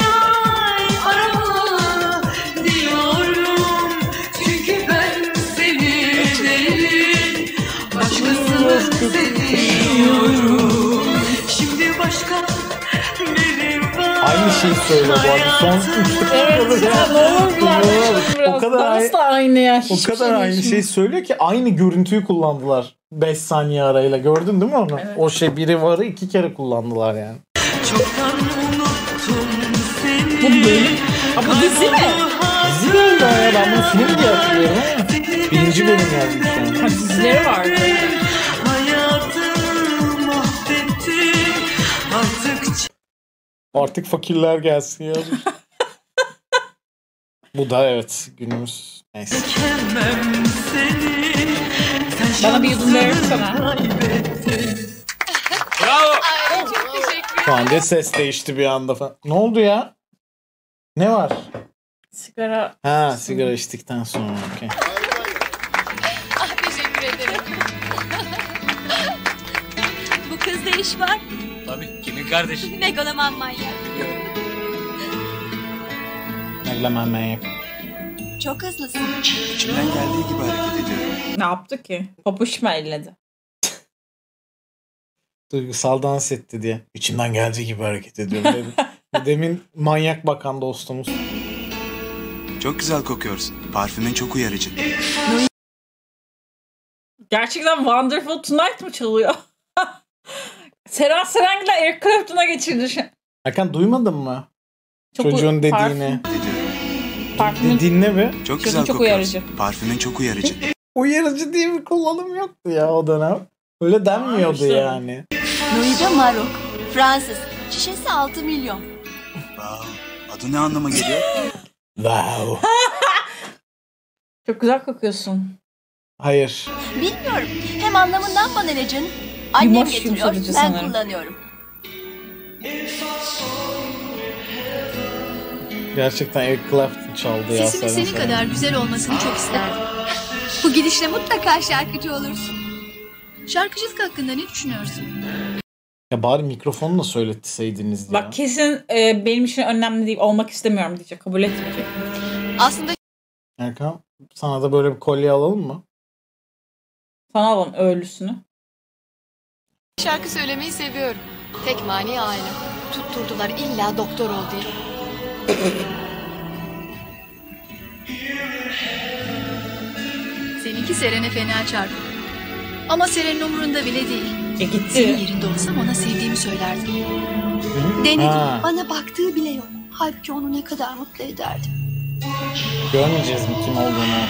Arama diyorum. Çünkü ben seni değil. Başkasını seviyorum. Şimdi başka biri var. Aynı şeyi söylüyor bu arada. Son üç Evet ya ne olur biraz. O kadar Dans da aynı ya. O Hiçbir kadar şey aynı değişmiyor. şeyi söylüyor ki aynı görüntüyü kullandılar. beş saniye arayla. Gördün değil mi onu? Evet. O şey biri varı iki kere kullandılar yani. Çoktan unuttum seni. Bu bölüm. Ha bu dizi mi? Dizi değil ya. Ben bunu film diye hatırlıyorum ama. Birinci bölüm yazmış yani. Ha dizileri vardı. Hayatımı mahvettin. Artık Artık fakirler gelsin yazmış. Bu da evet günümüz. Neyse. çekemem seni. Sen Bana bir yudum verir misin ha? Bravo. Çok teşekkür Şu anda ses değişti bir anda falan. Ne oldu ya? Ne var? Sigara. Ha sigara içtikten sonra. Okay. Ah teşekkür ederim. Bu kızda iş var. Tabii kimin kardeşi? Megaloman manyak. Meglemen manyak. Çok hızlısın. İçimden geldiği gibi hareket ediyorum. Ne yaptı ki? Papuş mu elledi? Duygusal dans etti diye. İçimden geldiği gibi hareket ediyorum dedi. Demin manyak bakan dostumuz. Çok güzel kokuyorsun. Parfümün çok uyarıcı. Gerçekten Wonderful Tonight mı çalıyor? Seren Serengil'le Eric Clapton'a geçirdi. Hakan duymadın mı? Çok Çocuğun u- dediğini. Parfümün Dinle be. Çok Çok- güzel çok kokuyorsun. uyarıcı. Parfümün çok uyarıcı. Uyarıcı diye bir kullanım yoktu ya o dönem. Öyle denmiyordu işte. yani. Louis de Marok. Fransız. Şişesi altı milyon. Wow. Adı ne anlama geliyor? Wow. Çok güzel kokuyorsun. Hayır. Bilmiyorum. Hem anlamından bana ne canım? Annem Yumuş getiriyor. yumuşatıcı Ben sanırım. kullanıyorum. Gerçekten Eric Clapton çaldı ya. Sesimin Seren senin Serengil. kadar güzel olmasını çok isterdim. Bu gidişle mutlaka şarkıcı olursun. Şarkıcılık hakkında ne düşünüyorsun? Ya bari mikrofonu da söyletseydiniz ya. Bak kesin e, benim için önemli değil, olmak istemiyorum diyecek. Kabul etmeyecek. Aslında Erkan sana da böyle bir kolye alalım mı? Sana alalım öğlüsünü. Şarkı söylemeyi seviyorum. Tek mani aile. Tutturdular illa doktor ol diye. seninki Seren'e fena çarptı. Ama Seren'in umurunda bile değil. E gitti. Senin yerinde olsam ona sevdiğimi söylerdim. Denedim. Ha. Bana baktığı bile yok. Halbuki onu ne kadar mutlu ederdim. Görmeyeceğiz mi kim olduğunu?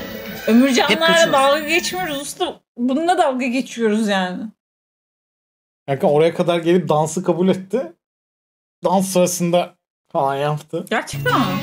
Ömürcanlarla kaçıyoruz. dalga geçmiyoruz usta. Bununla dalga geçiyoruz yani. Erkan oraya kadar gelip dansı kabul etti. Dans sırasında falan yaptı. Gerçekten mi?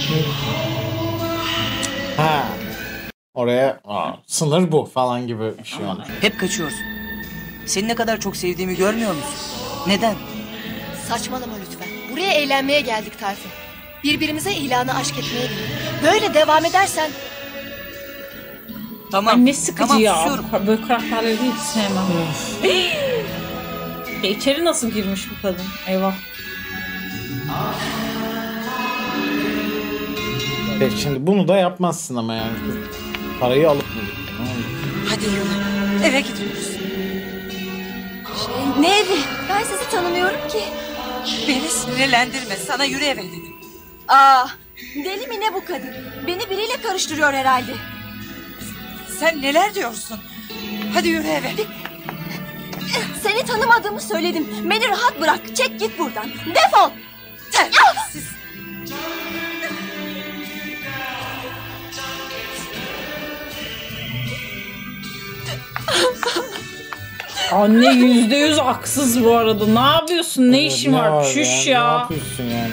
Ha. Oraya aa, sınır bu falan gibi bir şey olmuş. Hep kaçıyorsun. Seni ne kadar çok sevdiğimi görmüyor musun? Neden? Saçmalama lütfen. Buraya eğlenmeye geldik Tayfun. Birbirimize ilanı aşk etmeye değil. Böyle devam edersen... Tamam. Ay ne sıkıcı tamam, ya. susuyorum. Böyle karakterleri hiç sevmem. e içeri nasıl girmiş bu kadın? Eyvah. Evet, şimdi bunu da yapmazsın ama yani. Parayı alıp mı gittin? Ne oldu? Hadi yürü. Eve gidiyoruz. Şey, ne evi? Ben sizi tanımıyorum ki. Beni sinirlendirme. Sana yürü eve dedim. Aa, deli mi ne bu kadın? Beni biriyle karıştırıyor herhalde. Sen neler diyorsun? Hadi yürü eve. Seni tanımadığımı söyledim. Beni rahat bırak. Çek git buradan. Defol. Terbiyesiz. Anne yüzde yüz haksız bu arada. Ne yapıyorsun? Ne Evet, işin ne var? Şuş yani? ya. Ne yapıyorsun yani?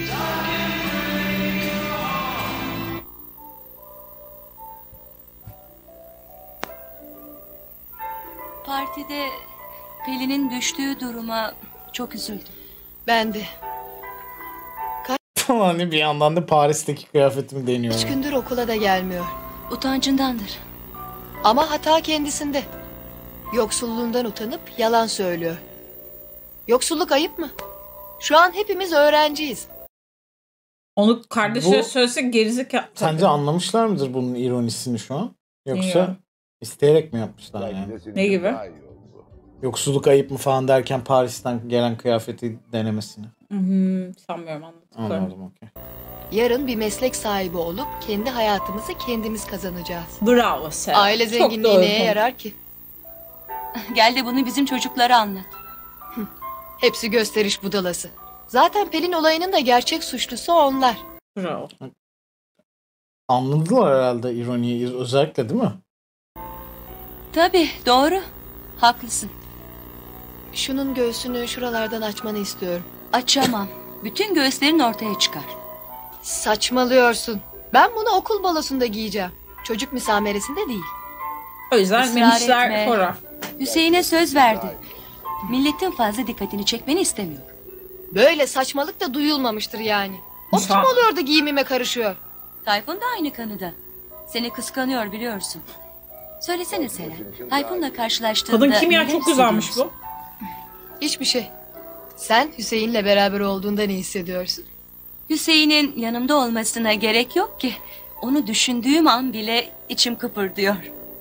Partide Pelin'in düştüğü duruma çok üzüldüm. Ben de. Hani bir yandan da Paris'teki kıyafetimi deniyorum. Üç gündür okula da gelmiyor. Utancındandır. Ama hata kendisinde. Yoksulluğundan utanıp yalan söylüyor. Yoksulluk ayıp mı? Şu an hepimiz öğrenciyiz. Onu kardeşine Bu- söylesek gerizekalı. Sence anlamışlar mıdır bunun ironisini şu an? Yoksa Niye? isteyerek mi yapmışlar yani? Ne gibi? Yoksulluk ayıp mı falan derken Paris'ten gelen kıyafeti denemesini. Hmm, sanmıyorum anladıklarını. Anladım, okey. Yarın bir meslek sahibi olup kendi hayatımızı kendimiz kazanacağız. Bravo sen. Aile Çok zenginliği doğru neye konuş. yarar ki? Gel de bunu bizim çocuklara anlat. Hepsi gösteriş budalası. Zaten Pelin olayının da gerçek suçlusu onlar. Bravo. Anladılar herhalde ironiyi özellikle, değil mi? Tabii doğru. Haklısın. Şunun göğsünü şuralardan açmanı istiyorum. Açamam. Bütün göğüslerin ortaya çıkar. Saçmalıyorsun. Ben bunu okul balosunda giyeceğim. Çocuk müsameresinde değil. O yüzden Israr menişler etme. sonra. Hüseyin'e söz verdi. Milletin fazla dikkatini çekmeni istemiyor. Böyle saçmalık da duyulmamıştır yani. O kim oluyor da giyimime karışıyor? Tayfun da aynı kanıda. Seni kıskanıyor biliyorsun. Söylesene Seren. Tayfun'la karşılaştığında... Kadın kim ya? neler Çok güzelmiş bu. hissediyorsun? Hiçbir şey. Sen Hüseyin'le beraber olduğunda ne hissediyorsun? Hüseyin'in yanımda olmasına gerek yok ki. Onu düşündüğüm an bile içim kıpırdıyor.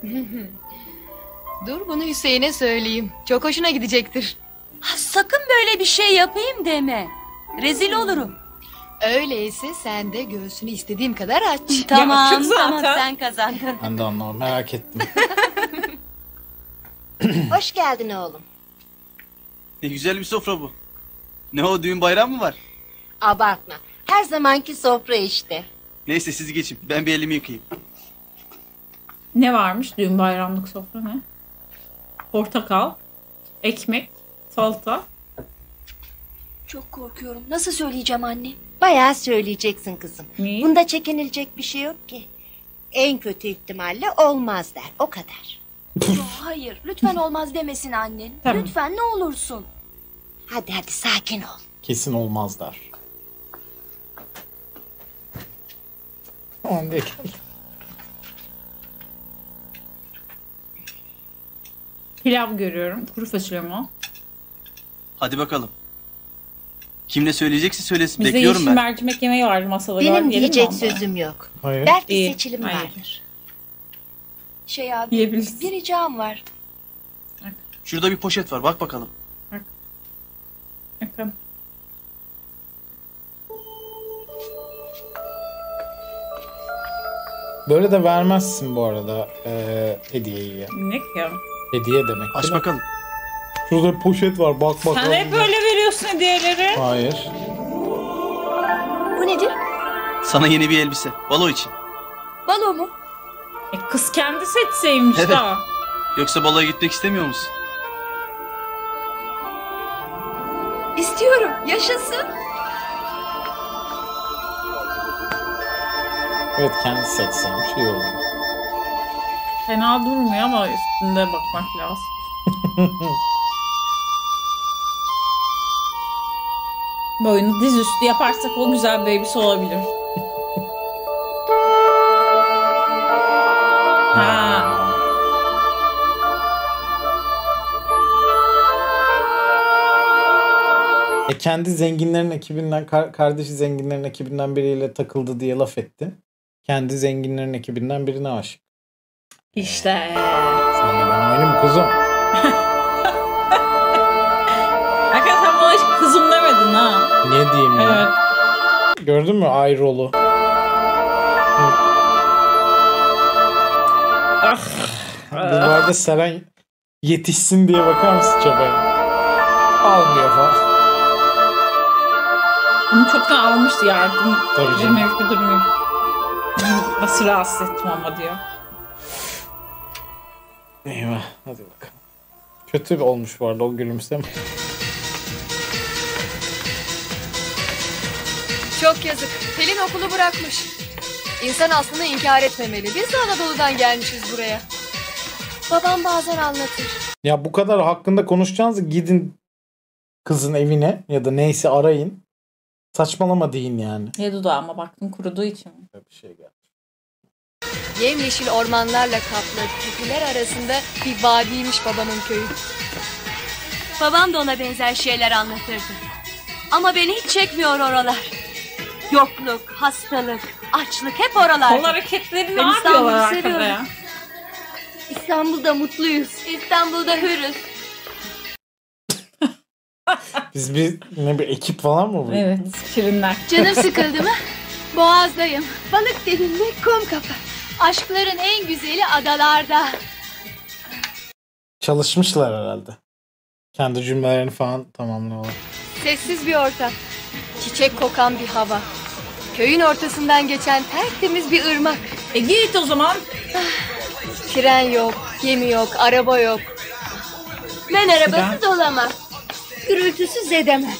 Dur bunu Hüseyin'e söyleyeyim. Çok hoşuna gidecektir. Ha, sakın böyle bir şey yapayım deme. Rezil olurum. Öyleyse sen de göğsünü istediğim kadar aç. Tamam açık tamam zaten. sen kazandın. Ben de anlamadım, merak ettim. Hoş geldin oğlum. Ne güzel bir sofra bu. Ne o, düğün bayram mı var? Abartma. Her zamanki sofra işte. Neyse siz geçin, ben bir elimi yıkayayım. Ne varmış? Düğün bayramlık sofra ne? Portakal, ekmek, salata. Çok korkuyorum. Nasıl söyleyeceğim anne? Bayağı söyleyeceksin kızım. Niye? Bunda çekinilecek bir şey yok ki. En kötü ihtimalle olmaz der. O kadar. Yo, hayır. Lütfen olmaz demesin annen. Tamam. Lütfen ne olursun. Hadi hadi sakin ol. Kesin olmazlar. Aman diye gel. Pilav görüyorum. Kuru fasulye mi o? Hadi bakalım. Kim ne söyleyecekse söylesin, Bizde bekliyorum yeşil ben. mercimek yemeği vardı masada. Benim Yiyelim mi diyecek onu? sözüm yok. Hayır. Belki İyi, seçilim hayır. vardır. Şey abi, Yiyebiliriz. bir ricam var. Şurada bir poşet var, bak bakalım. Bakın. Böyle de vermezsin bu arada eee hediyeyi ya. Ne ki ya? Hediye demek. Aç değil mi? bakalım. Şurada bir poşet var, bak bak. Sen bak. hep böyle veriyorsun hediyeleri. Hayır. Bu nedir? Sana yeni bir elbise, balo için. Balo mu? E, kız kendi seçseymiş Evet. daha. Yoksa baloya gitmek istemiyor musun? İstiyorum. Yaşasın. Evet, kendi seçsem şey olur. Fena durmuyor ama üstünde bakmak lazım. Boyunu dizüstü yaparsak o güzel bir elbise olabilir. Ha. E kendi zenginlerin ekibinden, kar- kardeşi zenginlerin ekibinden biriyle takıldı diye laf etti. Kendi zenginlerin ekibinden birine aşık. İşte. Sen de ben oynayayım kuzum. Hakikaten sen bana hiç kızım demedin ha. Ne diyeyim ya? Evet. Gördün mü eye roll'u? Ah. Bu arada Seren yetişsin diye bakar mısın çabaya? Almıyor falan. Bunu çoktan almıştı yardım. Tabii canım. Bir durum yok. Nasıl rahatsız ettim ama diyor. Eyvah. Hadi bakalım. Kötü olmuş bu arada o gülümseme. Çok yazık. Pelin okulu bırakmış. İnsan aslında inkar etmemeli. Biz de Anadolu'dan gelmişiz buraya. Babam bazen anlatır. Ya bu kadar hakkında konuşacağınızı gidin kızın evine ya da neyse arayın. Saçmalama deyin yani. Ne dudağı ama baktım kuruduğu için. Bir şey geldi. Yemyeşil ormanlarla kaplı tepeler arasında bir vadiymiş babamın köyü. Babam da ona benzer şeyler anlatırdı. Ama beni hiç çekmiyor oralar. Yokluk, hastalık, açlık hep oralar. Kol hareketlerini Ben ne yapıyorlar İstanbul'u arkada seviyorum. ya? İstanbul'da mutluyuz. İstanbul'da hürüz. Biz bir ne bir ekip falan mı bu? Evet, şirinler. Canım sıkıldı mı? Boğaz'dayım. Balık dedin mi kum kafa. Aşkların en güzeli adalarda. Çalışmışlar herhalde. Kendi cümlelerini falan tamamlıyorlar. Sessiz bir ortam. Çiçek kokan bir hava. Köyün ortasından geçen tertemiz bir ırmak. E git o zaman. Tren yok, gemi yok, araba yok. Ben arabasız olamam. Gürültüsüz edemem.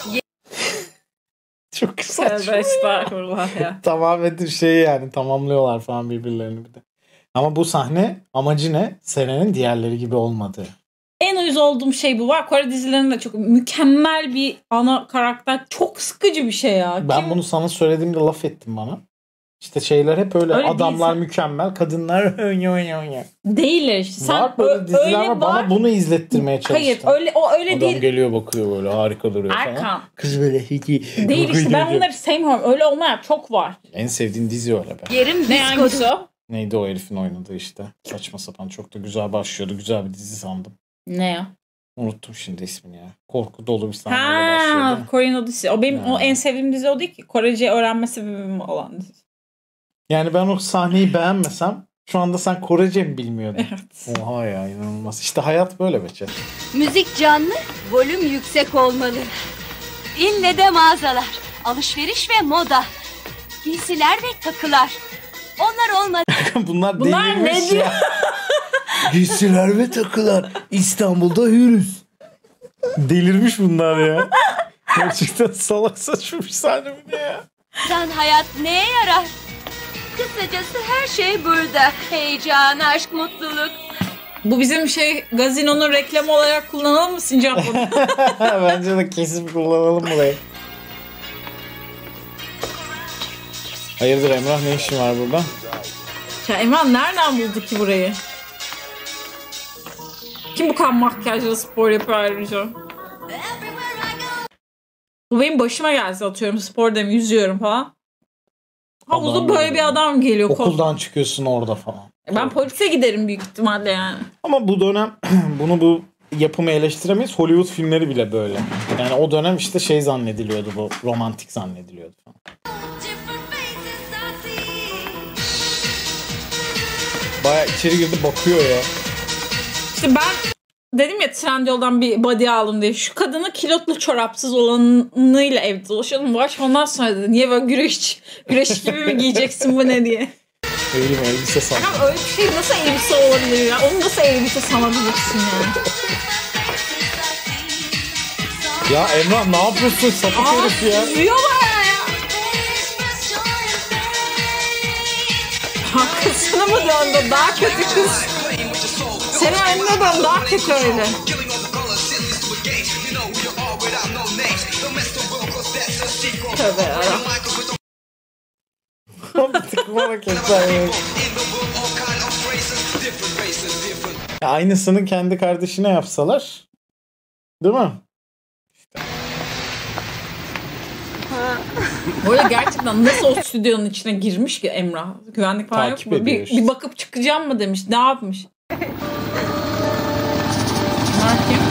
Çok güzel. Tövbe estağfurullah ya. Tamamen şey yani tamamlıyorlar falan birbirlerini bir de. Ama bu sahne amacı ne? Seren'in diğerleri gibi olmadığı. En uyuz olduğum şey bu var. Kore dizilerinde çok mükemmel bir ana karakter. Çok sıkıcı bir şey ya. Ben Kim? bunu sana söylediğimde laf ettin bana. İşte şeyler hep öyle. Öyle Adamlar değilse- mükemmel, kadınlar Değiller işte. Sen var böyle ö- diziler öyle var. Bana bunu izlettirmeye çalıştın. Hayır öyle o öyle Adam değil. geliyor bakıyor böyle harika duruyor falan. Erkan. Kız böyle hiki. Değil işte ben bunları sevmiyorum. Öyle olmayan çok var. En sevdiğin dizi öyle be. Yerim ne hangisi o? Neydi o herifin oynadığı işte. Saçma sapan çok da güzel başlıyordu. Güzel bir dizi sandım. Ne ya? Unuttum şimdi ismini ya. Korku dolu bir sahneyle başlıyordu. Ha, Korean Odyssey. O benim Ha. o en sevdiğim dizi o değil ki. Korece öğrenme sebebim olan dizi. Yani ben o sahneyi beğenmesem şu anda sen Korece mi bilmiyordun? Evet. Oha ya inanılmaz. İşte hayat böyle Beçer. Müzik canlı, volüm yüksek olmalı. İlle de mağazalar, alışveriş ve moda, giysiler ve takılar. Onlar olmadı. Bunlar, Bunlar delirmiş ne diyor? ya. Giysiler ve takılar. İstanbul'da hürüz. Delirmiş bunlar ya. Gerçekten salak saçma bir sahne bu ne ya? Can hayat neye yarar? Kısacası her şey burada. Heyecan, aşk, mutluluk. Bu bizim şey gazinonun reklamı olarak kullanalım mı Sincap bunu? Bence de kesin kullanalım burayı. Hayırdır Emrah ne işin var burada? Ya Emrah nereden buldu ki burayı? Kim bu kadar makyajla spor yapıyor ayrıca? Bu benim başıma gelse atıyorum spor demi yüzüyorum falan. Havuzda Adam böyle böyle. bir adam geliyor. Okuldan çıkıyorsun orada falan. Ben polise giderim büyük ihtimalle yani. Ama bu dönem bunu bu yapımı eleştiremeyiz. Hollywood filmleri bile böyle. Yani o dönem işte şey zannediliyordu bu. Romantik zannediliyordu falan. Baya içeri girdi bakıyor ya. İşte ben dedim ya Trendyol'dan bir body aldım diye. Şu kadını kilotlu çorapsız olanıyla evde dolaşıyordum. Baş ondan sonra dedi. Niye böyle güreş, güreş gibi mi giyeceksin bu ne diye. Öyle mi elbise sandım. Ama öyle bir şey nasıl elbise olabilir ya? Onu nasıl elbise sanabilirsin yani? Ya Emrah ne yapıyorsun sapık herif ya? Üzüyorlar ya. Hakkısını mı döndü? Daha kötü kız. Senin önüne dön, daha kötü öyle. Tövbe yarabbim. Aynısını kendi kardeşine yapsalar. Değil mi? Böyle gerçekten nasıl o stüdyonun içine girmiş ki Emrah? Güvenlik falan yok Takip mu? ediyor Bir, işte. bir bakıp çıkacağım mı demiş. Ne yapmış? Bunlar kim?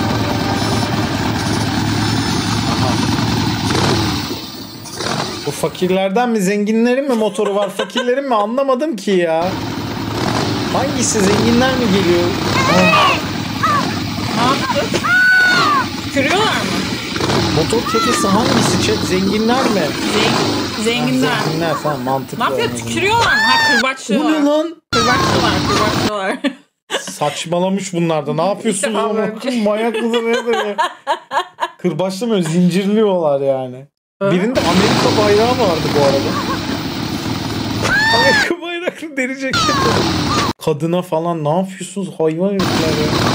Bu fakirlerden mi zenginlerin mi motoru var, fakirlerin mi anlamadım ki ya. Hangisi, zenginler mi geliyor? Ne yaptı? Tükürüyorlar mı? Motor kefesi hangisi chat, zenginler mi? Zeng zenginler. Ha, zenginler falan mantıklı. Ne yapıyor? Tükürüyorlar mı? Ha, kırbaçlıyorlar. Bu ne lan? Kırbaçlıyorlar, kırbaçlıyorlar. Saçmalamış bunlar da. Ne yapıyorsunuz İşte oğlum? Manyak mıdır nedir ya? Kırbaçlamıyor, zincirliyorlar yani. Birinde Amerika bayrağı vardı bu arada. Amerika bayraklı deri ceket. Kadına falan ne yapıyorsunuz? Hayvan herifler ya.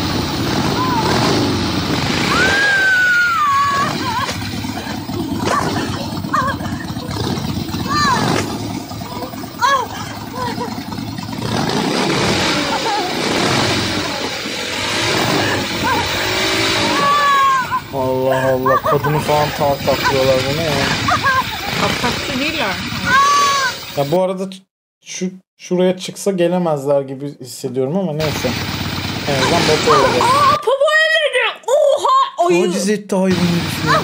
Allah Allah, kadını falan tar taklıyorlar, bu ne ya? Aptakçı değiller. Ya bu arada şu şuraya çıksa gelemezler gibi hissediyorum ama neyse. En azından motorla gel. Aa, Pabo elledi. Oha! Oyu. Taciz etti hayvanı herif.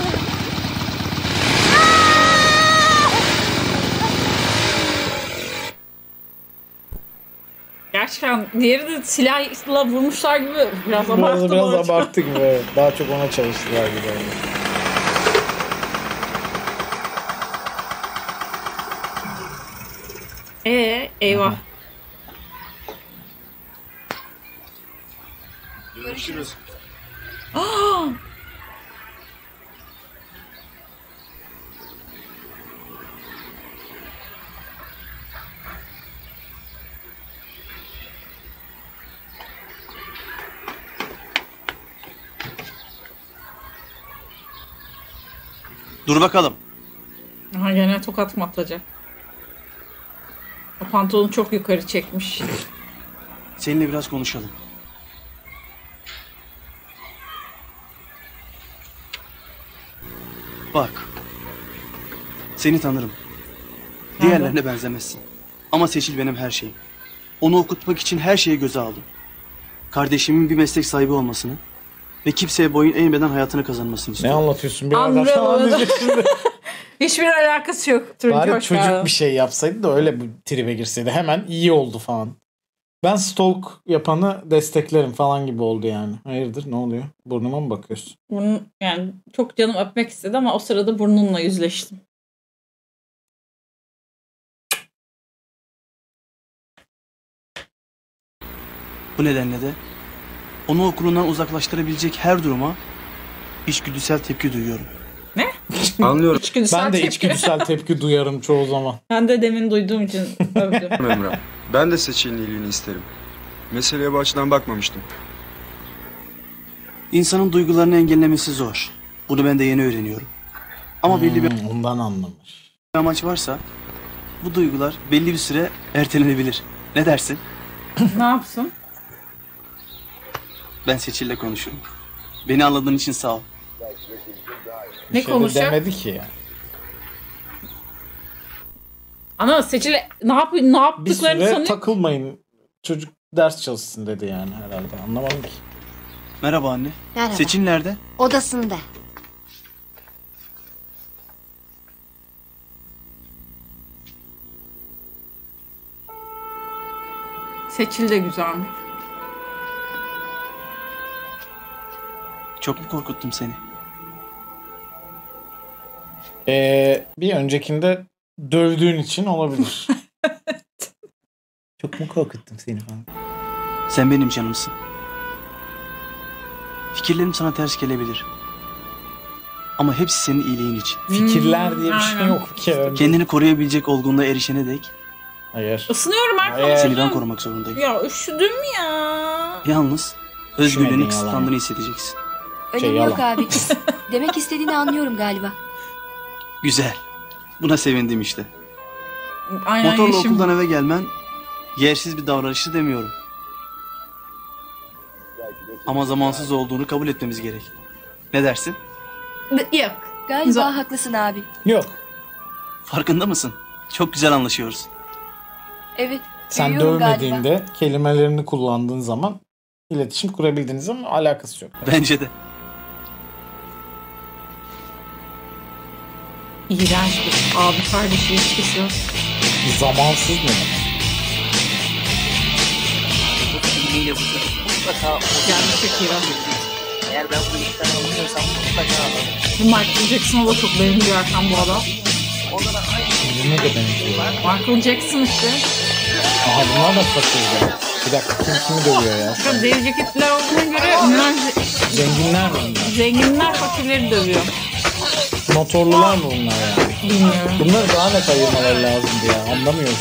Gerçekten diğeri de silahla vurmuşlar gibi biraz abarttı. Biraz, biraz abarttı gibi. Evet. Daha çok ona çalıştılar gibi. Ee, eyvah. Görüşürüz. Aa! Dur bakalım. Aha, gene tokat mı atacak? O pantolonu çok yukarı çekmiş. Seninle biraz konuşalım. Bak. Seni tanırım. Diğerlerine benzemezsin. Ama Seçil benim her şeyim. Onu okutmak için her şeyi göze aldım. Kardeşimin bir meslek sahibi olmasını ve kimseye boyun eğmeden hayatını kazanmasını Ne istiyorum. anlatıyorsun birader? Tamam diyecek şimdi. Hiçbir alakası yok. Turuncu Bari hoş çocuk geldin. bir şey yapsaydı da öyle bir tribe girseydi. Hemen iyi oldu falan. Ben stalk yapanı desteklerim falan gibi oldu yani. Hayırdır, ne oluyor? Burnuma mı bakıyorsun? Bunun, yani çok canım öpmek istedi ama o sırada burnunla yüzleştim. Bu nedenle de onu okulundan uzaklaştırabilecek her duruma içgüdüsel tepki duyuyorum. Ne? Anlıyorum. İçgüdüsel Ben de tepki. içgüdüsel tepki duyarım çoğu zaman. Ben de demin duyduğum için övdüm. Emrah. Ben de Seçil'in iyiliğini isterim. Meseleye bu açıdan bakmamıştım. İnsanın duygularını engellemesi zor. Bunu ben de yeni öğreniyorum. Ama belli bir Hmm, ondan anlamış. amaç varsa bu duygular belli bir süre ertelenebilir. Ne dersin? Ne yapsın? Ben Seçil'le konuşurum. Beni anladığın için sağ ol. Ne şey de konuşacak? demedi ki ya. Ana Seçil ne yap ne Bir yaptıklarını süre sanıyor. takılmayın. Çocuk ders çalışsın dedi yani herhalde. Anlamadım ki. Merhaba anne. Merhaba. Seçil nerede? Odasında. Seçil de güzelmiş. Çok mu korkuttum seni? Ee, bir öncekinde dövdüğün için olabilir. Çok mu korkuttum seni falan? Sen benim canımsın. Fikirlerim sana ters gelebilir. Ama hepsi senin iyiliğin için. Fikirler diye bir şey aynen. yok ki. Kendini koruyabilecek olgunluğa erişene dek Hayır. Isınıyorum arkadaşlar. seni ben korumak zorundayım. Ya üşüdüm ya. Yalnız özgürlüğünü Üşümedin, kısıtlandığını yalan. hissedeceksin. Şey, Önemi yok yalan. abi. Demek istediğini anlıyorum galiba. Güzel. Buna sevindim işte. Aynen Motorla yaşım. okuldan eve gelmen yersiz bir davranıştı demiyorum. Ama zamansız olduğunu kabul etmemiz gerek. Ne dersin? Yok. Galiba Za- haklısın abi. Yok. Farkında mısın? Çok güzel anlaşıyoruz. Evet. Sen duyuyorum dövmediğinde galiba. kelimelerini kullandığın zaman iletişim kurabildiğiniz ama alakası yok. Bence de. İğrenç bir abi kardeş ilişkisi yok. Zamansız mı? Bu filmiyle bu çocuk mutlaka Yani çok iğrenç. Eğer ben bu işten alınıyorsam mutlaka alırım. Michael Jackson'a da çok benziyor Erkan bu adam. Ne de benziyor. Michael Jackson işte. Aha bunlar da fakirdi. Bir dakika kim kimi dövüyor ya? Şu deri ceketler olduğuna göre bunlar ze- Zenginler mi bunlar? zenginler fakirleri dövüyor. Motorlular mı bunlar ya? Bilmiyorum. Bunları daha net ayırmaları lazımdı ya. Anlamıyoruz.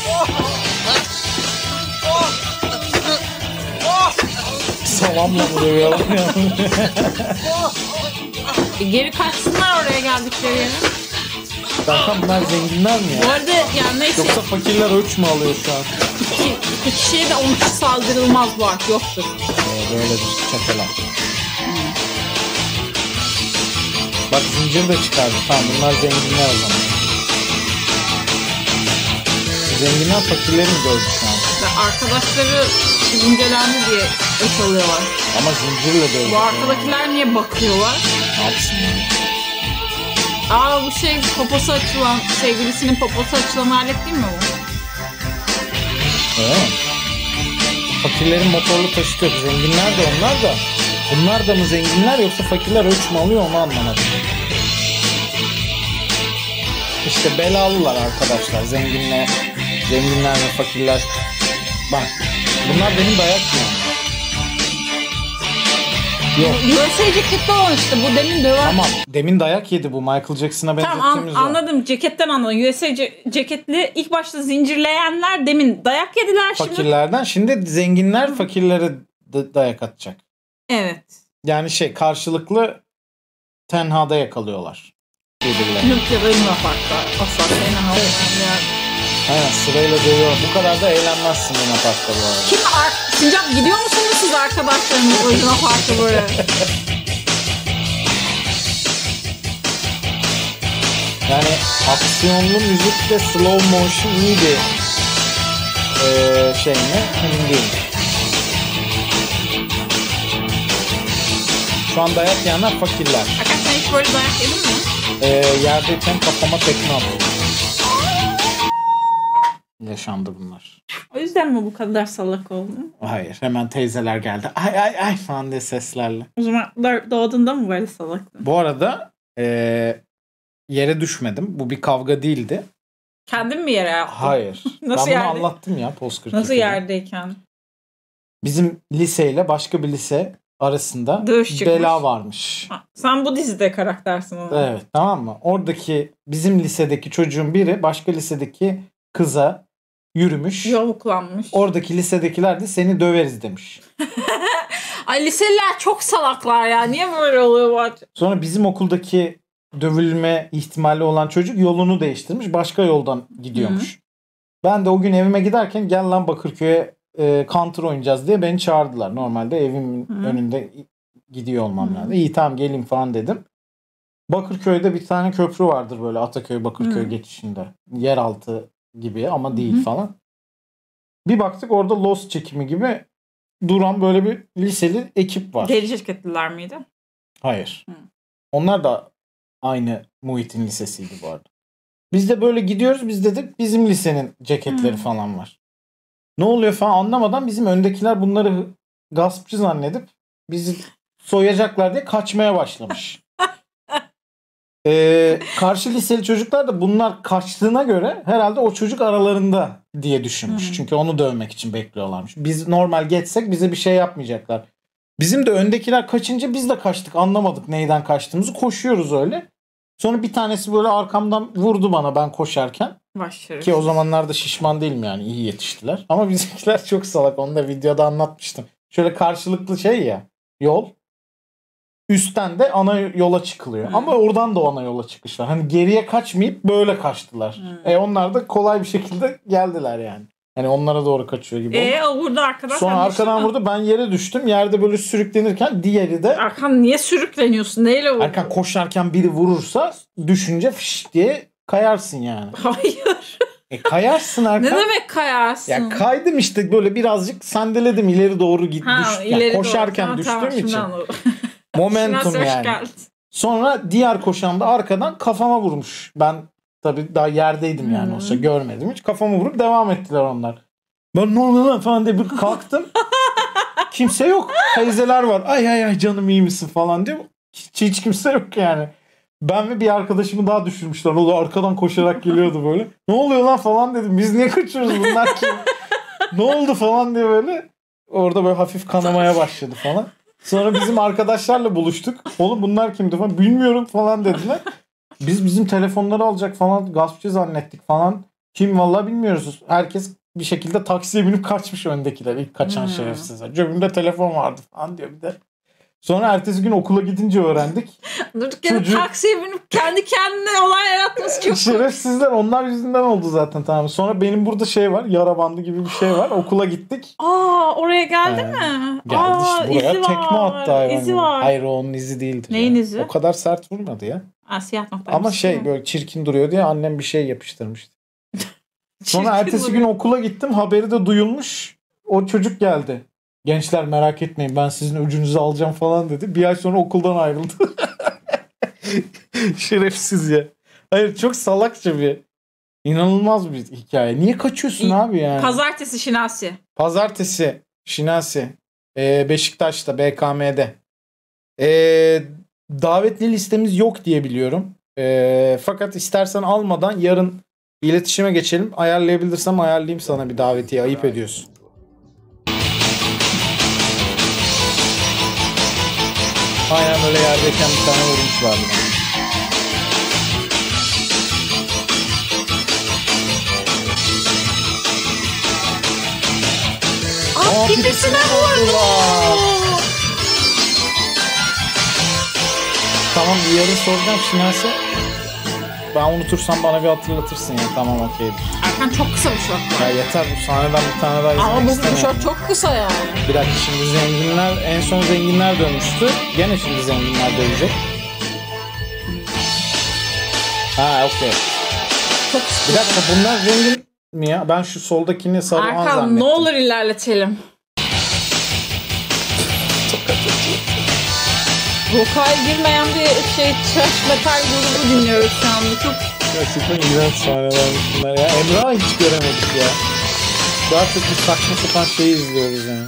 Salamla mı dövüyorlar ya? E, geri kaçsınlar oraya geldikleri yere. Zaten bunlar zenginler mi Bu ya? arada yani neyse. Yoksa fakirler ölç mü alıyor şu an? İki, iki kişiye de on kişi saldırılmaz bu artık yoktur. Ee, böyledir çakalar. Bak zincir de çıkardı. Tamam bunlar zenginler o zaman. Zenginler fakirleri mi gördü şu an? Ve arkadaşları zincirlendi diye öç alıyorlar. Ama zincirle dövdü. Bu arkadakiler niye bakıyorlar? Ne yapsın ya? Aa bu şey poposu açılan, sevgilisinin poposu açılan alet değil mi bu? Öyle mi? Fakirlerin motorlu taşıtı yok. Zenginler de onlar da. Bunlar da mı zenginler yoksa fakirler ölç mü alıyor onu anlamadım. İşte belalılar arkadaşlar. Zenginler, zenginler ve fakirler. Bak bunlar benim dayak yiyorum. Yok. U S A ceketli olan işte bu demin döven. Tamam. Demin dayak yedi bu. Michael Jackson'a Tamam benzettiğimiz an- o. anladım ceketten anladım. U S A ce- ceketli ilk başta zincirleyenler demin dayak yediler şimdi. Fakirlerden. Şimdi zenginler fakirlere d- dayak atacak. Evet. Yani şey karşılıklı tenhada yakalıyorlar. Birbirlerini. Nükleer ölüm yaparlar. Asla seni havlayan. Aynen sırayla dövüyor. Bu kadar da eğlenmezsin Luna Park'ta bu arada. Kim? Ar- Sincap gidiyor musunuz siz arkadaşlarınız oyuna farklı böyle? Yani aksiyonlu müzikle slow motion iyi bir ee, şey mi? Emin değilim. Şu an dayak yiyenler fakirler. Arkadaşlar hiç böyle dayak yedin mi? Ee, yerdeyken kafama tekme attım. Yaşandı bunlar. O yüzden mi bu kadar salak oldun? Hayır. Hemen teyzeler geldi. Ay ay ay falan diye seslerle. O zaman doğduğunda mı böyle salaktın? Bu arada ee, yere düşmedim. Bu bir kavga değildi. Kendin mi yere yaptın? Hayır. Nasıl ben bunu yerde? anlattım ya Post kırk. Nasıl yerdeyken? Bizim liseyle başka bir lise arasında Dövüş çıkmış. bela varmış. Ha, sen bu dizide karaktersin o zaman. Evet tamam mı? Oradaki bizim lisedeki çocuğun biri başka lisedeki kıza yürümüş. Yavuklanmış. Oradaki lisedekiler de seni döveriz demiş. Ay liseliler çok salaklar ya. Niye böyle oluyor? Sonra bizim okuldaki dövülme ihtimali olan çocuk yolunu değiştirmiş. Başka yoldan gidiyormuş. Hı. Ben de o gün evime giderken gel lan Bakırköy'e e, counter oynayacağız diye beni çağırdılar. Normalde evimin Hı. önünde gidiyor olmam lazım. İyi tamam geleyim falan dedim. Bakırköy'de bir tane köprü vardır böyle Ataköy Bakırköy Hı. geçişinde. Yeraltı gibi ama değil Hı. falan. Bir baktık orada Lost çekimi gibi duran böyle bir liseli ekip var. Deri ceketliler miydi? Hayır. Hı. Onlar da aynı muhitin lisesiydi bu arada. Biz de böyle gidiyoruz. Biz dedik bizim lisenin ceketleri Hı. falan var. Ne oluyor falan anlamadan bizim öndekiler bunları gaspçı zannedip bizi soyacaklar diye kaçmaya başlamış. ee, karşı liseli çocuklar da bunlar kaçtığına göre herhalde o çocuk aralarında diye düşünmüş. Hı. Çünkü onu dövmek için bekliyorlarmış. Biz normal geçsek bize bir şey yapmayacaklar. Bizim de öndekiler kaçınca biz de kaçtık. Anlamadık neyden kaçtığımızı. Koşuyoruz öyle. Sonra bir tanesi böyle arkamdan vurdu bana ben koşarken. Başarı. Ki o zamanlarda şişman değilim yani, iyi yetiştiler. Ama bizimkiler çok salak, onu da videoda anlatmıştım. Şöyle karşılıklı şey ya, yol. Üstten de ana yola çıkılıyor. Hmm. Ama oradan da ana yola çıkışlar. Hani geriye kaçmayıp böyle kaçtılar. Hmm. E onlar da kolay bir şekilde geldiler yani. Hani onlara doğru kaçıyor gibi. Eee o vurdu arkadan. Sonra arkadan vurdu, ben yere düştüm. Yerde böyle sürüklenirken diğeri de... Erkan niye sürükleniyorsun? Neyle vurdun? Erkan koşarken biri vurursa düşünce fış diye kayarsın yani. Hayır. E kayarsın Erkan. Ne demek kayarsın? Ya kaydım işte, böyle birazcık sendeledim ileri doğru git ha, düştüm. Yani koşarken doğru. Düştüğüm tamam, için. Momentum yani. Sonra diğer koşan da arkadan kafama vurmuş. Ben tabii daha yerdeydim yani, hmm. olsa görmedim hiç. Kafama vurup devam ettiler onlar. Ben ne oluyor lan falan diye bir kalktım. Kimse yok. Teyzeler var. Ay ay ay canım iyi misin falan diyor. Hiç, hiç kimse yok yani. Ben ve bir arkadaşımı daha düşürmüşler. O da arkadan koşarak geliyordu böyle. Ne oluyor lan falan dedim. Biz niye kaçıyoruz, bunlar kim? Ne oldu falan diye böyle. Orada böyle hafif kanamaya başladı falan. Sonra bizim arkadaşlarla buluştuk. Oğlum bunlar kimdi falan. Bilmiyorum falan dediler. Biz bizim telefonları alacak falan, gaspçı zannettik falan. Kim vallahi bilmiyoruz. Herkes bir şekilde taksiye binip kaçmış öndekiler. İlk kaçan hmm. şerefsizler. Cebimde telefon vardı falan diyor bir de. Sonra ertesi gün okula gidince öğrendik. Durduk yere Çocuk... taksiye binip kendi kendine olay yaratması çok şerefsizler, onlar yüzünden oldu zaten, tamam. Sonra benim burada şey var, yara bandı gibi bir şey var. Okula gittik. Aa oraya geldi ee, mi? Geldi Aa, işte buraya, tekme attı hayvan. İzi var. Hayır o onun izi değildir. Neyin ya. izi? O kadar sert vurmadı ya. Aa, siyah nokta. Ama şey böyle çirkin duruyor diye annem bir şey yapıştırmıştı. Sonra ertesi gün okula gittim, haberi de duyulmuş. O çocuk geldi. Gençler merak etmeyin, ben sizin öcünüzü alacağım falan dedi. Bir ay sonra okuldan ayrıldı. Şerefsiz ya. Hayır çok salakça bir, inanılmaz bir hikaye. Niye kaçıyorsun İ- abi yani? Pazartesi Şinasi. Pazartesi Şinasi. Ee, Beşiktaş'ta B K M'de. Ee, davetli listemiz yok diye biliyorum. Ee, fakat istersen almadan yarın iletişime geçelim. Ayarlayabilirsem ayarlayayım sana bir davetiye. Ayıp ediyorsun. Aynen öyle, yerdeyken bir tane vurmuşlardı bana. Aa, pidesine vurdu. Tamam, yarın soracağım Şinasi. Ben unutursam bana bir hatırlatırsın ya. Tamam okeydir. Erkan çok kısa bir şort. Ya yeter, bu sahneden bir tane daha izlemek Ama bu, istemiyorum. bu şort çok kısa yani. Bir dakika, şimdi zenginler, en son zenginler dönmüştü. Gene şimdi zenginler dönecek. Ha okey. Bir dakika, bunlar zengin mi ya? Ben şu soldakini Saruhan Erkan, zannettim. Erkan ne olur ilerletelim. Vokal girmeyen bir şey trash metal grubu dinliyoruz şu anda. Çok gerçekten iğrenç sahneler bunlar ya. Emrah'ı hiç göremedik ya. Daha çok bir saçma sapan şeyi izliyoruz yani.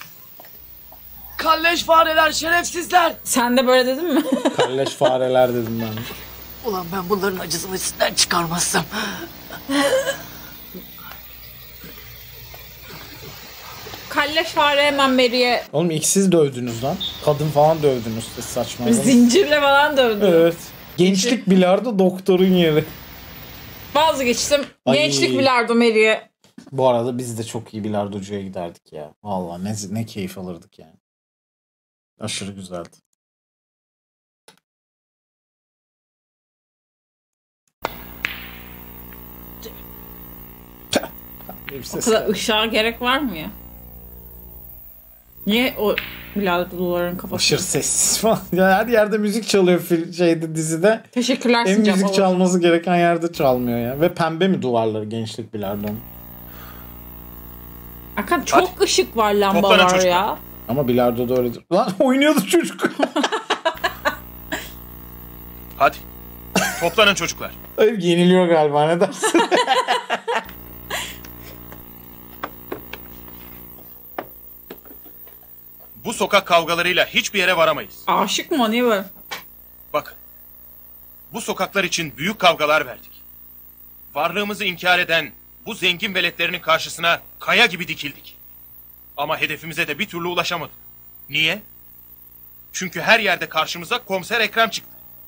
Kalleş fareler, şerefsizler. Sen de böyle dedin mi? Kalleş fareler dedim ben. Ulan ben bunların acısını içinden çıkarmazsam. Kalleş fare hemen Mary'e. Oğlum ilk siz dövdünüz lan. Kadın falan dövdünüz. Saçma. Zincirle falan dövdünüz. Evet. Gençlik bilardo doktorun yeri. Vazgeçtim. Ay. Gençlik bilardo Mary'e. Bu arada biz de çok iyi bilardocuya giderdik ya. Vallahi ne, ne keyif alırdık yani. Aşırı güzeldi. O kadar ışığa gerek var mı ya? Niye o bilardoların kafası? Aşırı sessiz falan. Ya her yerde müzik çalıyor şeyde, dizide. Teşekkürler. En müzik olur. Çalması gereken yerde çalmıyor ya. Ve pembe mi duvarları gençlik bilardonun? Erkan çok hadi. Işık var, lamba var çocuk. Ya. Ama bilardo da öyledir. Lan oynuyordu çocuk. Hadi. Toplanın çocuklar. Hayır, yeniliyor galiba, ne dersin? Bu sokak kavgalarıyla hiçbir yere varamayız. Aşık mı? Niye var? Bakın. Bu sokaklar için büyük kavgalar verdik. Varlığımızı inkar eden bu zengin veletlerinin karşısına kaya gibi dikildik. Ama hedefimize de bir türlü ulaşamadık. Niye? Çünkü her yerde karşımıza Komiser Ekrem çıktı.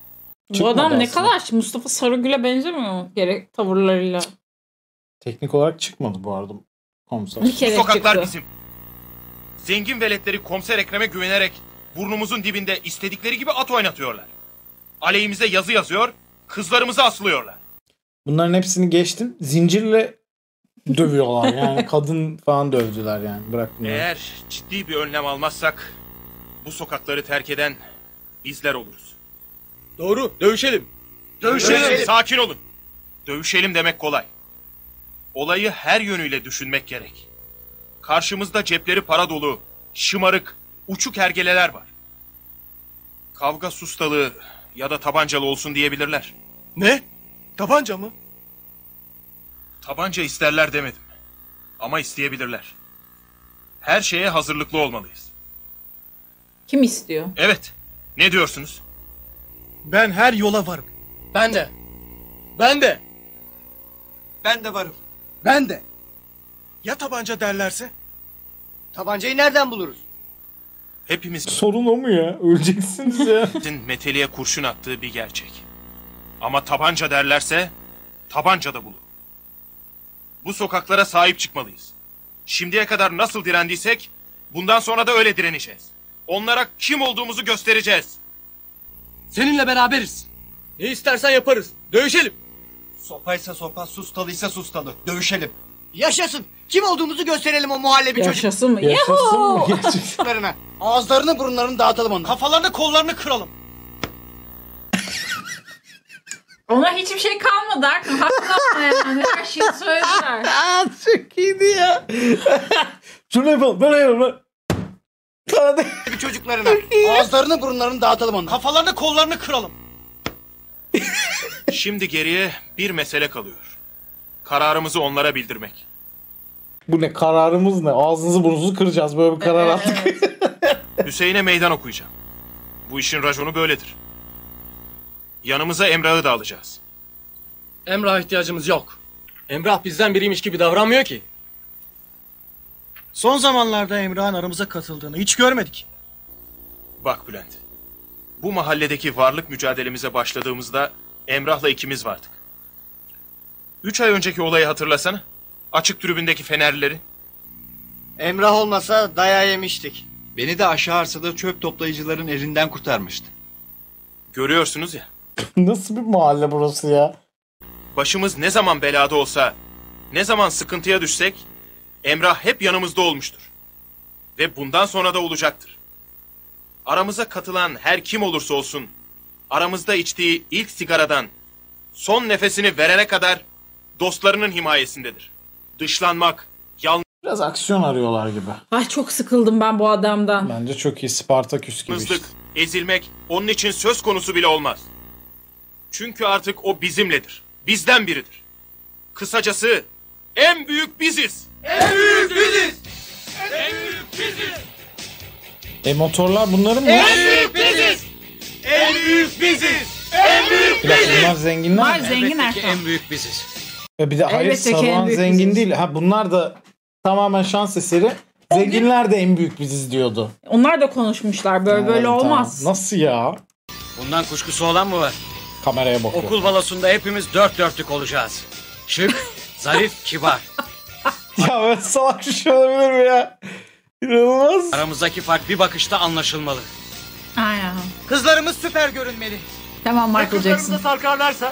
Bu adam ne kadar Mustafa Sarıgül'e benzemiyor mu gerek tavırlarıyla? Teknik olarak çıkmadı bu arada komiser. Bu sokaklar çıktı. Bizim. Zengin veletleri komiser Ekrem'e güvenerek burnumuzun dibinde istedikleri gibi at oynatıyorlar. Aleyhimize yazı yazıyor, kızlarımızı aslıyorlar. Bunların hepsini geçtim. Zincirle dövüyorlar yani. Kadın falan dövdüler yani. Bırak bunları. Eğer ciddi bir önlem almazsak bu sokakları terk eden bizler oluruz. Doğru, dövüşelim. Dövüşelim. dövüşelim. Sakin olun. Dövüşelim demek kolay. Olayı her yönüyle düşünmek gerek. Karşımızda cepleri para dolu, şımarık, uçuk hergeleler var. Kavga sustalığı ya da tabancalı olsun diyebilirler. Ne? Tabanca mı? Tabanca isterler demedim. Ama isteyebilirler. Her şeye hazırlıklı olmalıyız. Kim istiyor? Evet. Ne diyorsunuz? Ben her yola varım. Ben de. Ben de. Ben de varım. Ben de. Ya tabanca derlerse? Tabancayı nereden buluruz? Hepimiz... Sorun o mu ya? Öleceksiniz ya. Meteliğe kurşun attığı bir gerçek. Ama tabanca derlerse tabanca da bulur. Bu sokaklara sahip çıkmalıyız. Şimdiye kadar nasıl direndiysek bundan sonra da öyle direneceğiz. Onlara kim olduğumuzu göstereceğiz. Seninle beraberiz. Ne istersen yaparız. Dövüşelim. Sopaysa sopa, sustalıysa sustalı. Dövüşelim. Yaşasın. Kim olduğumuzu gösterelim o muhallebi Yaşasın mı? Yaşasın mı? çocuklarına. Ağızlarını burunlarını dağıtalım onlara. Kafalarını kollarını kıralım. Ona hiçbir şey kalmadı artık. Haklı yani. Her şeyi söylediler. Çok iyiydi ya. Şunu yapalım. Böyle yapalım. Bir çocuklarına. Ağızlarını burunlarını dağıtalım onlara. Kafalarını kollarını kıralım. Şimdi geriye bir mesele kalıyor. Kararımızı onlara bildirmek. Bu ne? Kararımız ne? Ağzınızı burnunuzu kıracağız. Böyle bir karar aldık. Hüseyin'e meydan okuyacağım. Bu işin raconu böyledir. Yanımıza Emrah'ı da alacağız. Emrah'a ihtiyacımız yok. Emrah bizden biriymiş gibi davranmıyor ki. Son zamanlarda Emrah'ın aramıza katıldığını hiç görmedik. Bak Bülent. Bu mahalledeki varlık mücadelemize başladığımızda Emrah'la ikimiz vardık. Üç ay önceki olayı hatırlasana. Açık tribündeki fenerleri. Emrah olmasa dayağı yemiştik. Beni de aşağı arsada çöp toplayıcıların elinden kurtarmıştı. Görüyorsunuz ya. Nasıl bir mahalle burası ya? Başımız ne zaman belada olsa, ne zaman sıkıntıya düşsek, Emrah hep yanımızda olmuştur. Ve bundan sonra da olacaktır. Aramıza katılan her kim olursa olsun, aramızda içtiği ilk sigaradan son nefesini verene kadar dostlarının himayesindedir. Dışlanmak, yalnız... Biraz aksiyon arıyorlar gibi. Ay çok sıkıldım ben bu adamdan. Bence çok iyi. Spartaküs gibi işte. Ezilmek onun için söz konusu bile olmaz. Çünkü artık o bizimledir. Bizden biridir. Kısacası en büyük biziz. En büyük biziz. En büyük biziz. E motorlar bunların mı? En büyük biziz. En büyük biziz. En büyük Bir dakika, bunlar zenginler Bunlar mi? zengin Elbette ki erkan. en büyük biziz. E bir de hayır, Elbette ki en savunan büyük zengin biziz. değil. Ha bunlar da tamamen şans eseri. Zenginler de en büyük biziz diyordu. Onlar da konuşmuşlar. Böyle böyle Tamam, olmaz. tamam. Nasıl ya? Bundan kuşkusu olan mı var? Kameraya bakıyor. Okul balosunda hepimiz dört dörtlük olacağız. Şık, zarif, kibar. Ya ben salak bir şey olabilir mi ya? İnanılmaz. Aramızdaki fark bir bakışta anlaşılmalı. Aynen. Kızlarımız süper görünmeli. Tamam Michael Kızlarımız da Jackson. sarkarlarsa.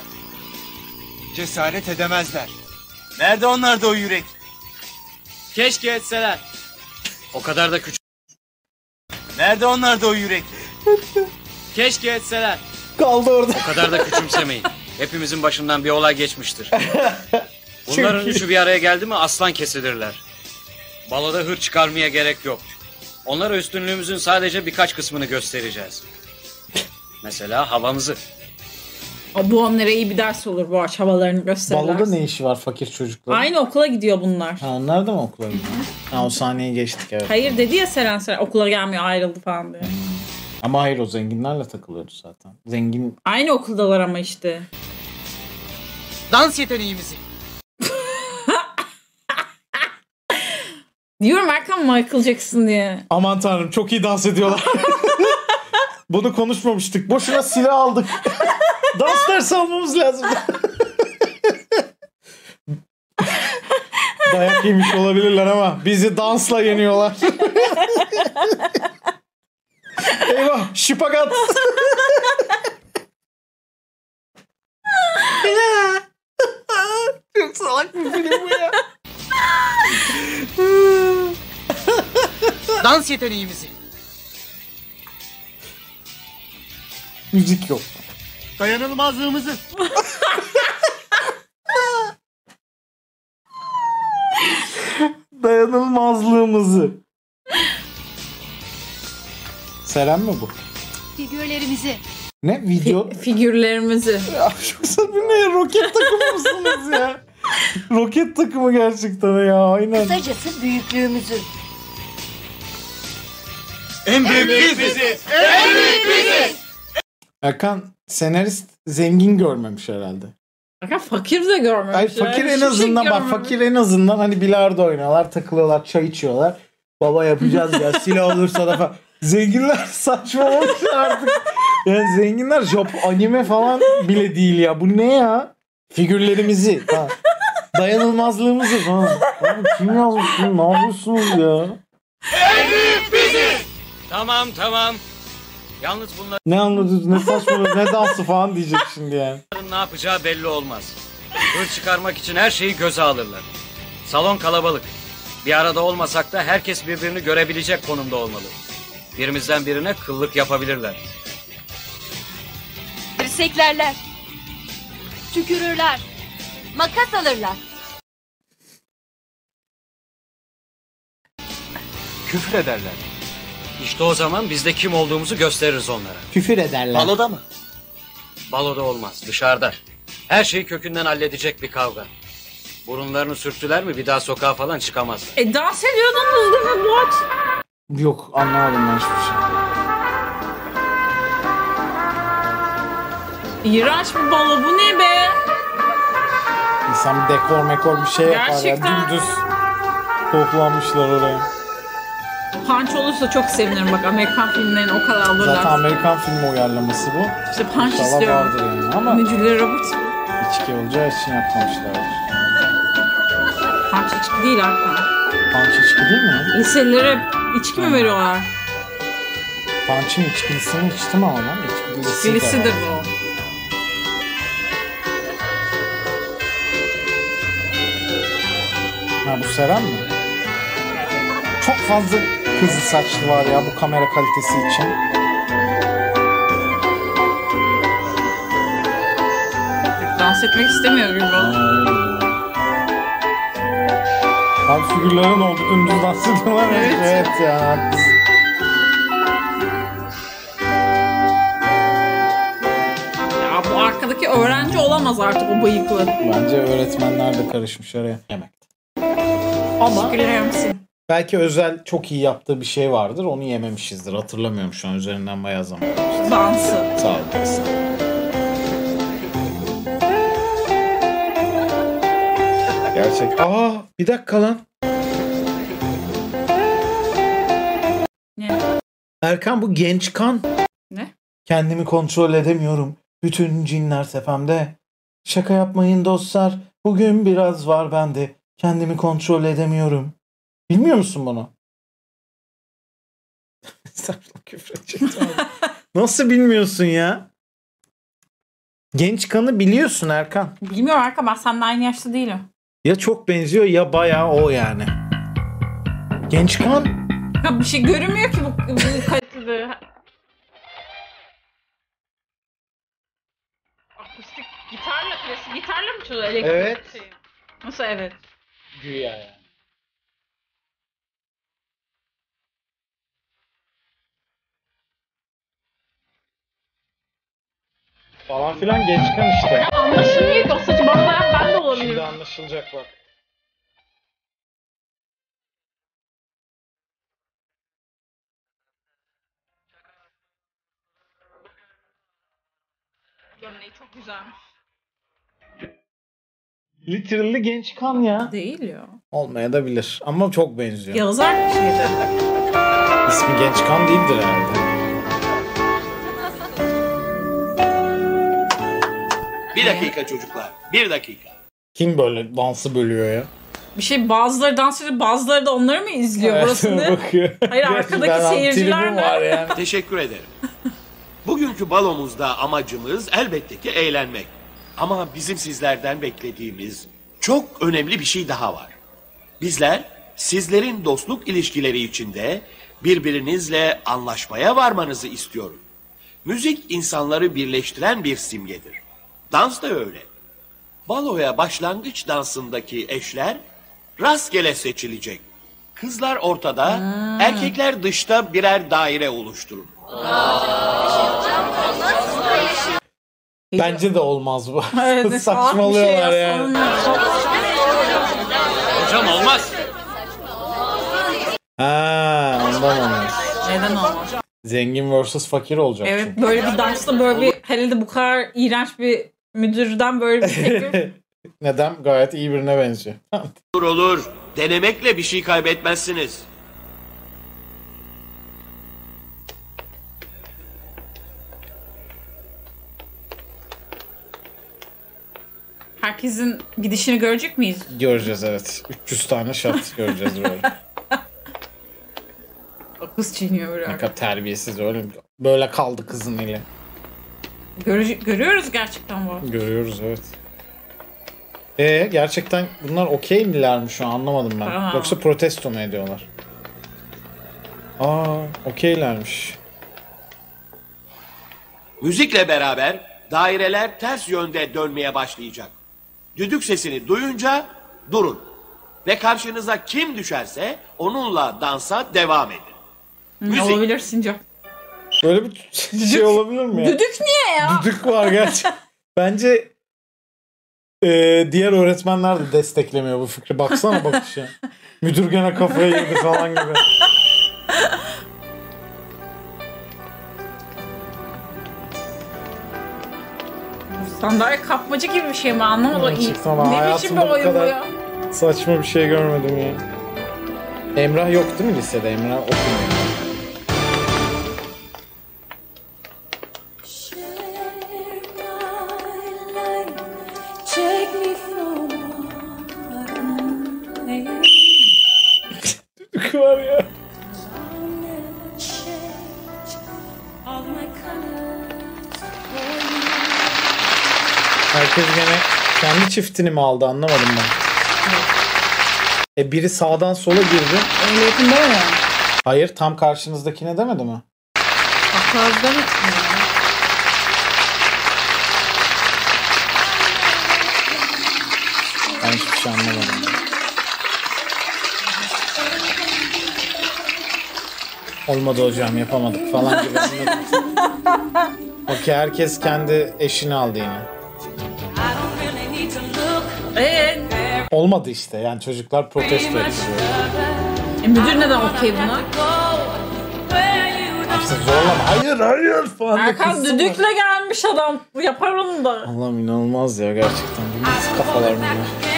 Cesaret edemezler. Nerede onlarda o yürek? Keşke etseler. O kadar da küçük. Nerede onlarda o yürek? Keşke etseler. Kaldı orada. O kadar da küçümsemeyin. Hepimizin başından bir olay geçmiştir. Bunların üçü bir araya geldi mi aslan kesilirler. Baloda hır çıkarmaya gerek yok. Onlara üstünlüğümüzün sadece birkaç kısmını göstereceğiz. Mesela havamızı. Bu onlara iyi bir ders olur bu aç havalarını gösterirler. Baloda ne işi var fakir çocuklar? Aynı okula gidiyor bunlar. Ha, onlar da mı okula gidiyor? Ha, o sahneyi geçtik evet. Hayır dedi ya Seren Seren okula gelmiyor ayrıldı falan diye. Ama hayır o zenginlerle takılıyordu zaten. Zengin... Aynı okuldalar ama işte. Dans yeteneğimizi. Diyorum Erkan Michael Jackson diye. Aman tanrım çok iyi dans ediyorlar. Bunu konuşmamıştık. Boşuna silah aldık. Dans dersi almamız lazım. Dayak yemiş olabilirler ama bizi dansla yeniyorlar. Eyvah, şipagat. Çok salak bir film bu ya. Dans yeteneğimizi. Müzik yok. Dayanılmazlığımızı. Dayanılmazlığımızı. Seren mi bu? Figürlerimizi. Ne? Video? Figürlerimizi. Ya yoksa bu ne? Roket takımı mısınız ya? Roket takımı gerçekten ya. Aynen. Kısacası büyüklüğümüzü. En büyük biz biziz. En büyük biziz. Erkan senarist zengin görmemiş herhalde. Erkan fakir de görmemiş. Ay fakir Yani en hiçbir azından şey bak görmemiş. fakir en azından hani bilardo oynuyorlar, takılıyorlar, çay içiyorlar. Baba yapacağız ya silah olursa da falan. Zenginler saçmalamış artık. Yani zenginler Jap anime falan bile değil ya. Bu ne ya? Figürlerimizi. Ha. Dayanılmazlığımızı falan. Abi kim yazmış bunu? Ne yapıyorsunuz ya? En büyük biziz. Tamam tamam. Yalnız bunların Ne anladınız? Ne saçmalıyorsunuz? Ne dansı falan diyecek şimdi yani. ne yapacağı belli olmaz. Hır çıkarmak için her şeyi göze alırlar. Salon kalabalık. Bir arada olmasak da herkes birbirini görebilecek konumda olmalı. Birimizden birine kıllık yapabilirler. Dirseklerler. Tükürürler. Makas alırlar. Küfür ederler. İşte o zaman biz de kim olduğumuzu gösteririz onlara. Küfür ederler. Baloda mı? Baloda olmaz, dışarıda. Her şeyi kökünden halledecek bir kavga. Burunlarını sürttüler mi bir daha sokağa falan çıkamazlar. E dans ediyordunuz değil mi Boğaç? Yok anlamadım ben hiçbir şey. İğrenç bir balo bu ne be? İnsan bir dekor mekor bir şey yapar Gerçekten. ya. Dümdüz toplanmışlar oraya. Punch olursa çok sevinirim bak Amerikan filmlerine o kadar alırlar. Zaten Amerikan filmi uyarlaması bu. İşte Punch İnşallah istiyorum. vardır yani ama Ne Julia Roberts mı? içki olacağı için yapmamışlardır. Punch içki değil Erkan. Punch içki değil mi? Liselilere içki mi veriyorlar? Punch'ın içkilisini içtim ama ben. İçkilisi de İçkilisidir var. bu. Ha bu Seren mi? Çok fazla kızıl saçlı var ya bu kamera kalitesi için. Dans etmek istemiyor gibi o. Abi figürlerin oldu dümdüz dans ediyorlar. Evet. Evet ya haklısın. Ya bu arkadaki öğrenci olamaz artık o bıyıklı. Bence öğretmenler de karışmış araya. Yemek. Ama belki özel çok iyi yaptığı bir şey vardır. Onu yememişizdir. Hatırlamıyorum şu an. Üzerinden bayağı zaman geçti. Dansı. Sağ ol. Gerçek. Aa bir dakika lan. Ne? Erkan bu genç kan. Ne? Kendimi kontrol edemiyorum. Bütün cinler tepemde. Şaka yapmayın dostlar. Bugün biraz var bende. Kendimi kontrol edemiyorum. Bilmiyor musun bunu? Nasıl bilmiyorsun ya? Genç kanı biliyorsun Erkan. Bilmiyorum Erkan ben seninle aynı yaşta değilim. Ya çok benziyor ya bayağı o yani. Genç kan. Ya bir şey görünmüyor ki bu, bu kalitede. Akustik gitarla klasik gitarla mı çalıyor elektrik? Evet. Şey. Nasıl evet? Güya yani. Falan filan genç kan işte. Anlaşılmıyor ki o saçı bağlayan ben de olabilirim. Şimdi anlaşılacak bak. Gömleği çok güzelmiş. Literally genç kan ya. Değil ya. Olmaya da bilir ama çok benziyor. Yağız Erk şeydi. İsmi genç kan değildir herhalde. Bir dakika çocuklar. Bir dakika. Kim böyle dansı bölüyor ya? Bir şey bazıları dans ediyor, bazıları da onları mı izliyor Evet, burasını? bakıyor. Hayır arkadaki Ben seyirciler tribün ne? var yani. Teşekkür ederim. Bugünkü balomuzda amacımız elbette ki eğlenmek. Ama bizim sizlerden beklediğimiz çok önemli bir şey daha var. Bizler sizlerin dostluk ilişkileri içinde birbirinizle anlaşmaya varmanızı istiyoruz. Müzik insanları birleştiren bir simgedir. Dans da öyle. Baloya başlangıç dansındaki eşler rastgele seçilecek. Kızlar ortada, hmm. erkekler dışta birer daire oluşturun. Bence de olmaz bu. Evet, Saçmalıyorlar şey yani. Hocam olmaz. Ha, ondan olmaz. Neden olmaz? Zengin versus fakir olacak. Evet çünkü. böyle bir dansta böyle bir hele de bu kadar iğrenç bir müdürden böyle bir teklif. Neden? Gayet iyi birine benziyor. Olur olur. Denemekle bir şey kaybetmezsiniz. Herkesin gidişini görecek miyiz? Göreceğiz evet. üç yüz tane şat göreceğiz böyle. Kız çiğniyor böyle. Ne kadar terbiyesiz öyle. Böyle kaldı kızın eli. Göre- görüyoruz gerçekten bu. Görüyoruz evet. Ee gerçekten bunlar okey miler mi şu an anlamadım ben. Aa. Yoksa protesto mu ediyorlar? Aa okeylermiş. Müzikle beraber daireler ters yönde dönmeye başlayacak. Düdük sesini duyunca durun. Ve karşınıza kim düşerse onunla dansa devam edin. Müzik. Olabilir Sincap. Böyle bir şey olabilir mi ya? Düdük niye ya? Düdük var gerçekten. Bence e, diğer öğretmenler de desteklemiyor bu fikri. Baksana bakışa. Müdür gene kafaya girdi falan gibi. Sandalye kapmacı gibi bir şey mi anlamadım. Gerçekten Ne biçim bir hayatımda bu oyun bu kadar ya? saçma bir şey görmedim ya. Emrah yok değil mi lisede? Emrah okumuyor. Düdük var ya. Herkes gene kendi çiftini mi aldı anlamadım ben. E biri sağdan sola girdi. Ehliyetin değil mi? Hayır tam karşınızdakine demedi mi? Akazda mı? Ben hiçbir şey anlamadım. Olmadı hocam yapamadık falan gibi anladım. Okey herkes kendi eşini aldı yine. Eee? Olmadı işte yani çocuklar protesto ediyor. E, müdür neden okey buna? İşte zorlama. Hayır hayır falan. Erkan düdükle gelmiş adam. Yapar onu da. Allah'ım inanılmaz ya gerçekten. Nasıl kafalar bunlar.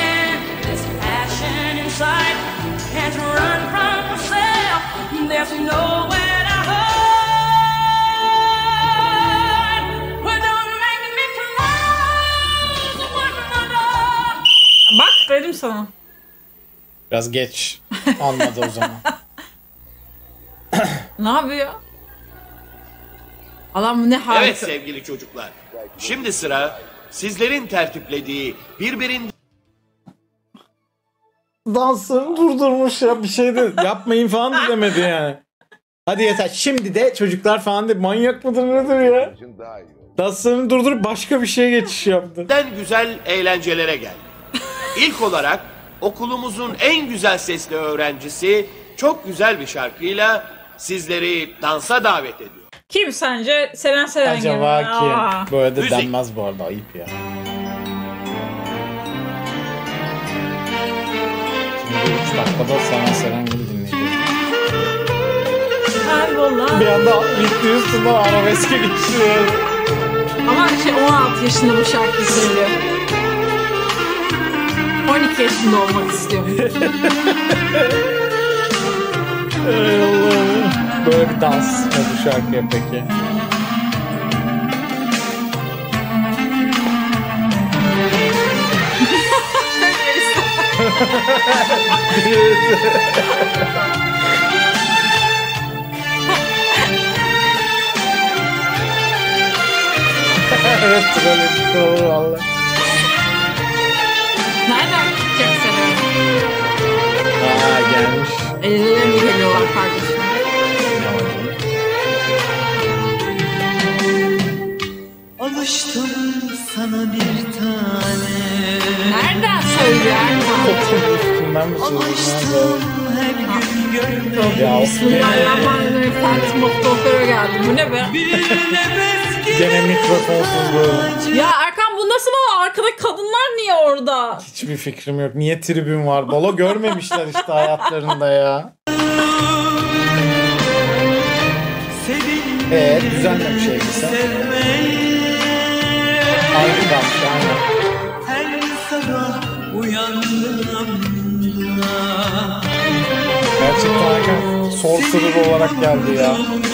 Bak dedim sana. Biraz geç. Anladı o zaman. Ne yapıyor? Adam bu ne harika. Evet sevgili çocuklar. Şimdi sıra sizlerin tertiplediği birbirinden Dansını durdurmuş ya bir şey de yapmayın falan da demedi yani. Hadi yeter şimdi de çocuklar falan de manyak mıdır nedir ya? Dansını durdurup başka bir şeye geçiş yaptı. güzel eğlencelere geldi. İlk olarak okulumuzun en güzel sesli öğrencisi çok güzel bir şarkıyla sizleri dansa davet ediyor. Kim sence? Seren Seren gibi. Acaba kim? Aa. Böyle de Müzik. denmez bu arada ayıp ya. Şimdi üç dakikada Seren Seren gibi dinleyeceğiz. Kaybolan. Bir anda ilk üstünden arabeske geçiyor. Ama şey on altı yaşında bu şarkıyı söylüyor. on iki yaşında olmak istiyorum. Ey Allah'ım. Böyle bir dans mı bu şarkıya peki? Evet, trolledik olur valla. Nereden çıkacak seni? Aa gelmiş. Ellerine mi geliyorlar kardeşim? Alıştım sana bir tane. Nereden söylüyor Erkan? Üstünden mi söylüyorsun? Her gün gönlüm. Ya Bismillahirrahmanirrahim. Phantom of the Opera geldi. Bu ne be? gene mikrofonsuz böyle. Ya Erkan bu nasıl baba? Arkadaki kadınlar niye orada? Hiçbir fikrim yok. Niye tribün var? Balo görmemişler işte hayatlarında ya. Eee düzenlemiş elbise. Aynı kalmış aynen. Her sabah uyandığımda. Gerçekten Erkan sorcerer olarak geldi ya.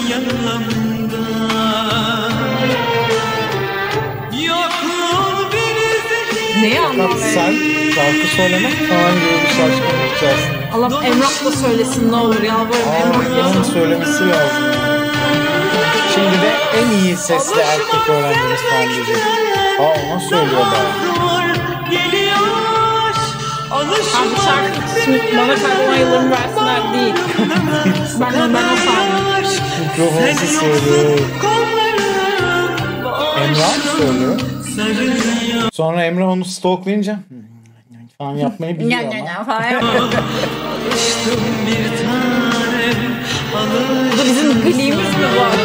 Neyi anlamıyor? Sen şarkı söylemek falan gibi bir şaşkınlık içerisinde. Allah Emrah da söylesin ne olur yalvarırım. Aa, onun söylemesi lazım. Şimdi de en iyi sesli erkek öğrencimiz falan diyecek. Aa ona söylüyor bana. Abi bu şarkı için bana kaybolan yıllarımı versinler değil. ben, ben o sahne. Mikrofonsuz söylüyor. Emrah mı söylüyor? Sonra Emrah onu stalklayınca falan yapmayı biliyor ama. Bu da bizim kliğimiz mi var?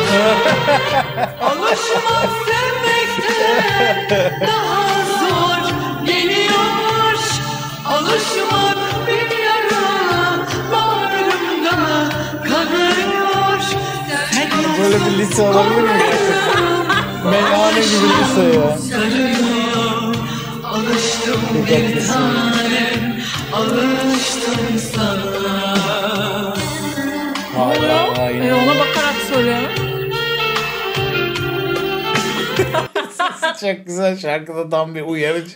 Alışmak sevmekten daha zor geliyor. Alışmak bir yara bağrımda kanıyor. Böyle bir lise olabilir mi? Meyhane gibi lise ya. Alıştım bir tanem, alıştım sana. Hala aynı. E ona bakarak söylüyorum. Sesi çok güzel, şarkıda tam bir uyarıcı.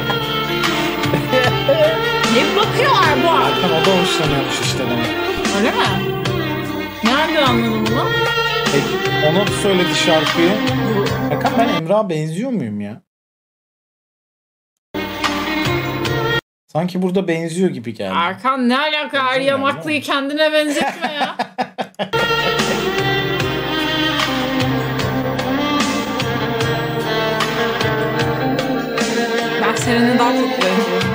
Ne bakıyorlar bu arada? Erkan o da hoşlanıyormuş işte demek. Öyle mi? Nereden anladın bunu? E, ona da söyledi şarkıyı. Erkan ben Emrah'a benziyor muyum ya? Sanki burada benziyor gibi geldi. Erkan ne alaka? Her yamaklıyı kendine benzetme ya. Ben seninle daha çok benziyorum.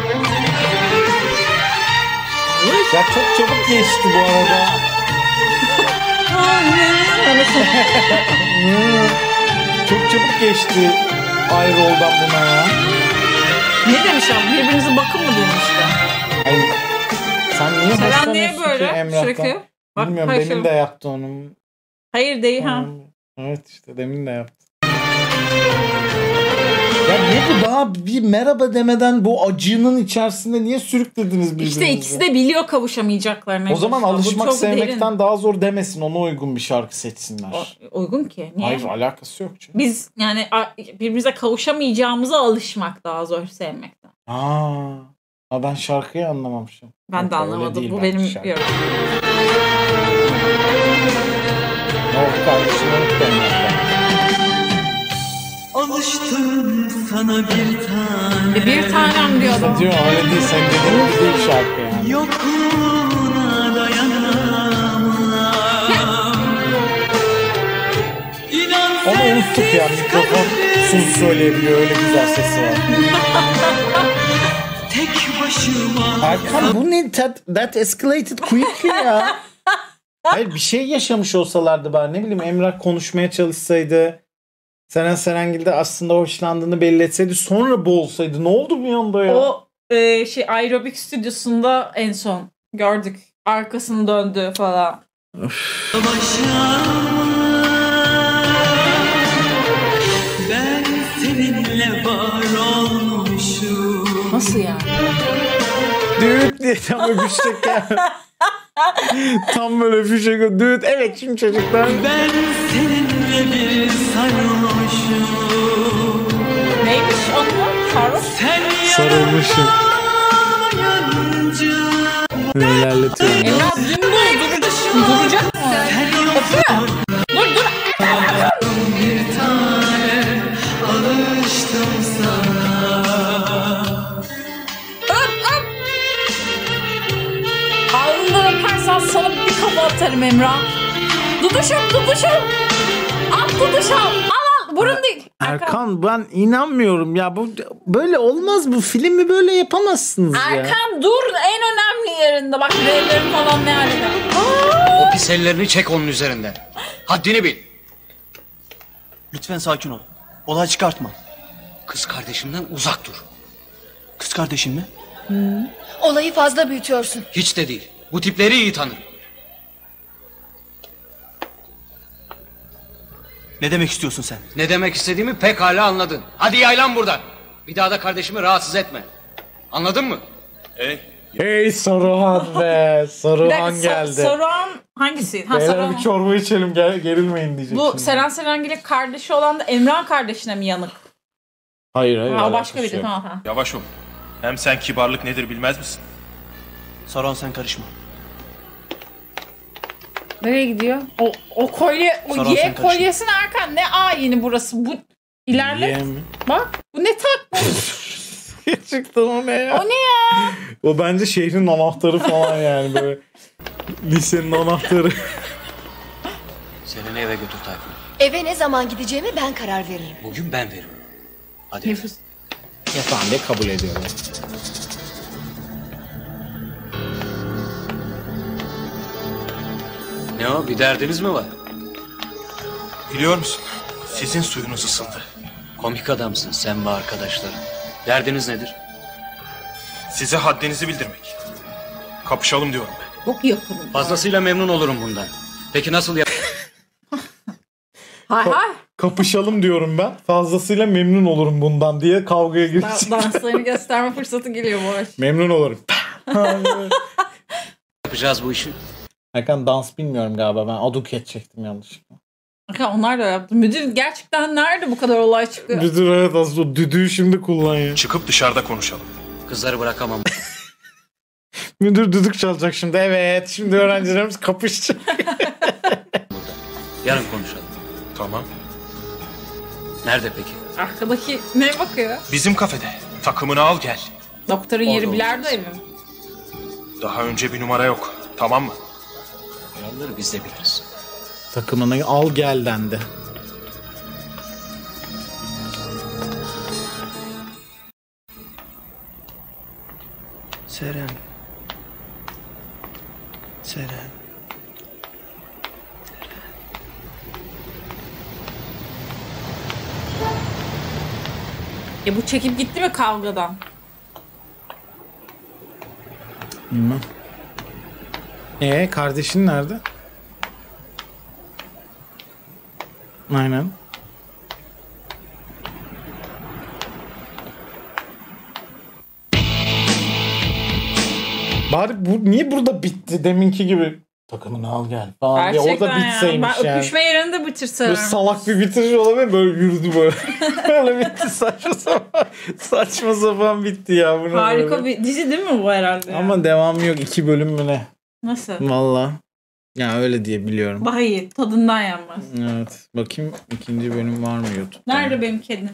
Ya çok çabuk geçti bu arada. Çok çabuk geçti Ayrol'dan buna ya. Ne demiş abi? Birbirinize bakın mı demişler? Hayır. Sen niye Seren niye hoşlanıyorsun böyle? ki Emrah'tan? Sürekli. Bak, Bilmiyorum hayır, demin şu- de yaptı onu. Hayır değil ha. Evet işte demin de yaptı. Ya niye bu daha bir merhaba demeden bu acının içerisinde niye sürüklediniz birbirinizi? İşte ikisi de biliyor kavuşamayacaklarını. O zaman Bu alışmak çok sevmekten derin. daha zor demesin. Ona uygun bir şarkı seçsinler. O- uygun ki. Niye? Hayır alakası yok. Canım. Biz yani a- birbirimize kavuşamayacağımıza alışmak daha zor sevmekten. Aa, Aa, ben şarkıyı anlamamışım. Ben Yok, de öyle anlamadım. değil Bu bence benim şarkı. yorumum. Ne oldu kardeşim? Unuttum ben. Alıştım sana bir tane. E, bir tanem diyor adam. Diyor öyle değil. Sen dediğin gibi değil şarkı yani. Yokluğuna dayanamam. İnan Onu unuttuk ya. Mikrofon sus söyleyebiliyor. Öyle güzel sesi var. tek başıma. Erkan bu ne? That, that escalated quickly ya. Hayır bir şey yaşamış olsalardı bari. Ne bileyim Emrah konuşmaya çalışsaydı. Seren Serengil de aslında hoşlandığını belli etseydi. Sonra bu olsaydı. Ne oldu bir anda ya? O e, şey aerobik stüdyosunda en son gördük. Arkasını döndü falan. Ben seninle var olmuşum. Nasıl yani? Düğüt diye tam öpüşecek ya. Tam böyle öpüşecek. Düğüt. Evet şimdi çocuklar. Ben seninle bir sarhoşum. Neymiş onun? Sarhoş? Sen Sarılmışım. yanımda İlerletiyorum. Emrah dümdüz duracak, duracak mı? Bakıyor. Dur dur. Bir tane alıştım sana. Öp öp. Ağzından öpersen sana bir kafa atarım Emrah. Duduşum duduşum. Al duduşum. Al al. Burun değil. Erkan ben inanmıyorum ya. Bu böyle olmaz, bu filmi böyle yapamazsınız ya. Erkan dur, en önemli yerinde. Bak reylerin falan ne halde. O pis ellerini çek onun üzerinden. Haddini bil. Lütfen sakin ol. Olay çıkartma. Kız kardeşimden uzak dur. Kız kardeşin mi? Olayı fazla büyütüyorsun. Hiç de değil. Bu tipleri iyi tanır. Ne demek istiyorsun sen? Ne demek istediğimi pekala anladın. Hadi yaylan buradan. Bir daha da kardeşimi rahatsız etme. Anladın mı? Hey. Hey Saruhan be. Bir Saruhan dakika, geldi. Saruhan hangisi? Ha, Beyler Saruhan. bir çorba içelim, gel, gerilmeyin diyecek. Bu şimdi. Seren Serengil'in kardeşi olan da Emrah kardeşine mi yanık? Hayır hayır. Ha, o başka alakası biri. yok. Tamam tamam. Yavaş ol. Hem sen kibarlık nedir bilmez misin? Saruhan sen karışma. Nereye gidiyor? O, o kolye, o Saruhan Y sen karışma. kolyesine Erkan ne ayini burası? Bu ilerle. Y mi? Bak bu ne takmış? Gerçekten o ne ya? O ne ya? O bence şehrin anahtarı falan yani böyle. Lisenin anahtarı. Selen'i eve götür Tayfun. Eve ne zaman gideceğimi ben karar veririm. Bugün ben veririm. Hadi. Nefis. Yapan diye kabul ediyorlar. Ne o? Bir derdiniz mi var? Biliyor musun? Sizin suyunuz ısındı. Komik adamsın sen ve arkadaşların. Derdiniz nedir? Size haddinizi bildirmek. Kapışalım diyorum ben. Çok yakınım. Fazlasıyla memnun olurum bundan. Peki nasıl yap... Hay hay. Kapışalım diyorum ben. Fazlasıyla memnun olurum bundan diye kavgaya Dan- gireceğiz. Danslarını gösterme fırsatı geliyor bu arada. Memnun olurum. yapacağız bu işi? Erkan dans bilmiyorum galiba, ben aduket çektim yanlışlıkla. Erkan onlar da yaptı. Müdür gerçekten nerede bu kadar olay çıkıyor? Müdür evet aslında düdüğü şimdi kullan ya. Çıkıp dışarıda konuşalım. Kızları bırakamam. Müdür düdük çalacak şimdi, evet. Şimdi öğrencilerimiz kapışacak. Yarın konuşalım. Tamam. Nerede peki? Arkadaki ne bakıyor? Bizim kafede. Takımını al gel. Doktorun yeri bilardo evi mi? Daha önce bir numara yok. Tamam mı? Kuralları biz de biliriz. Takımını al gel dendi. Seren. Seren. Ya bu çekip gitti mi kavgadan? Bilmem. Ee kardeşin nerede? Aynen. Bari bu niye burada bitti deminki gibi? Takımını al gel falan diye Gerçekten orada bitseymiş ya. Ben yani. öpüşme yerinde bitirsem. Böyle salak bir bitiriş olabilir, böyle yürüdü böyle. Böyle bitti, saçma sapan. Saçma sapan bitti ya. Bu ne Harika böyle? bir dizi değil mi bu herhalde? ya? Ama devamı yok, iki bölüm mü ne? Nasıl? Valla. Ya öyle diye biliyorum. Daha iyi. Tadından yenmez. Evet. Bakayım ikinci bölüm var mı YouTube'da? Nerede benim kedim?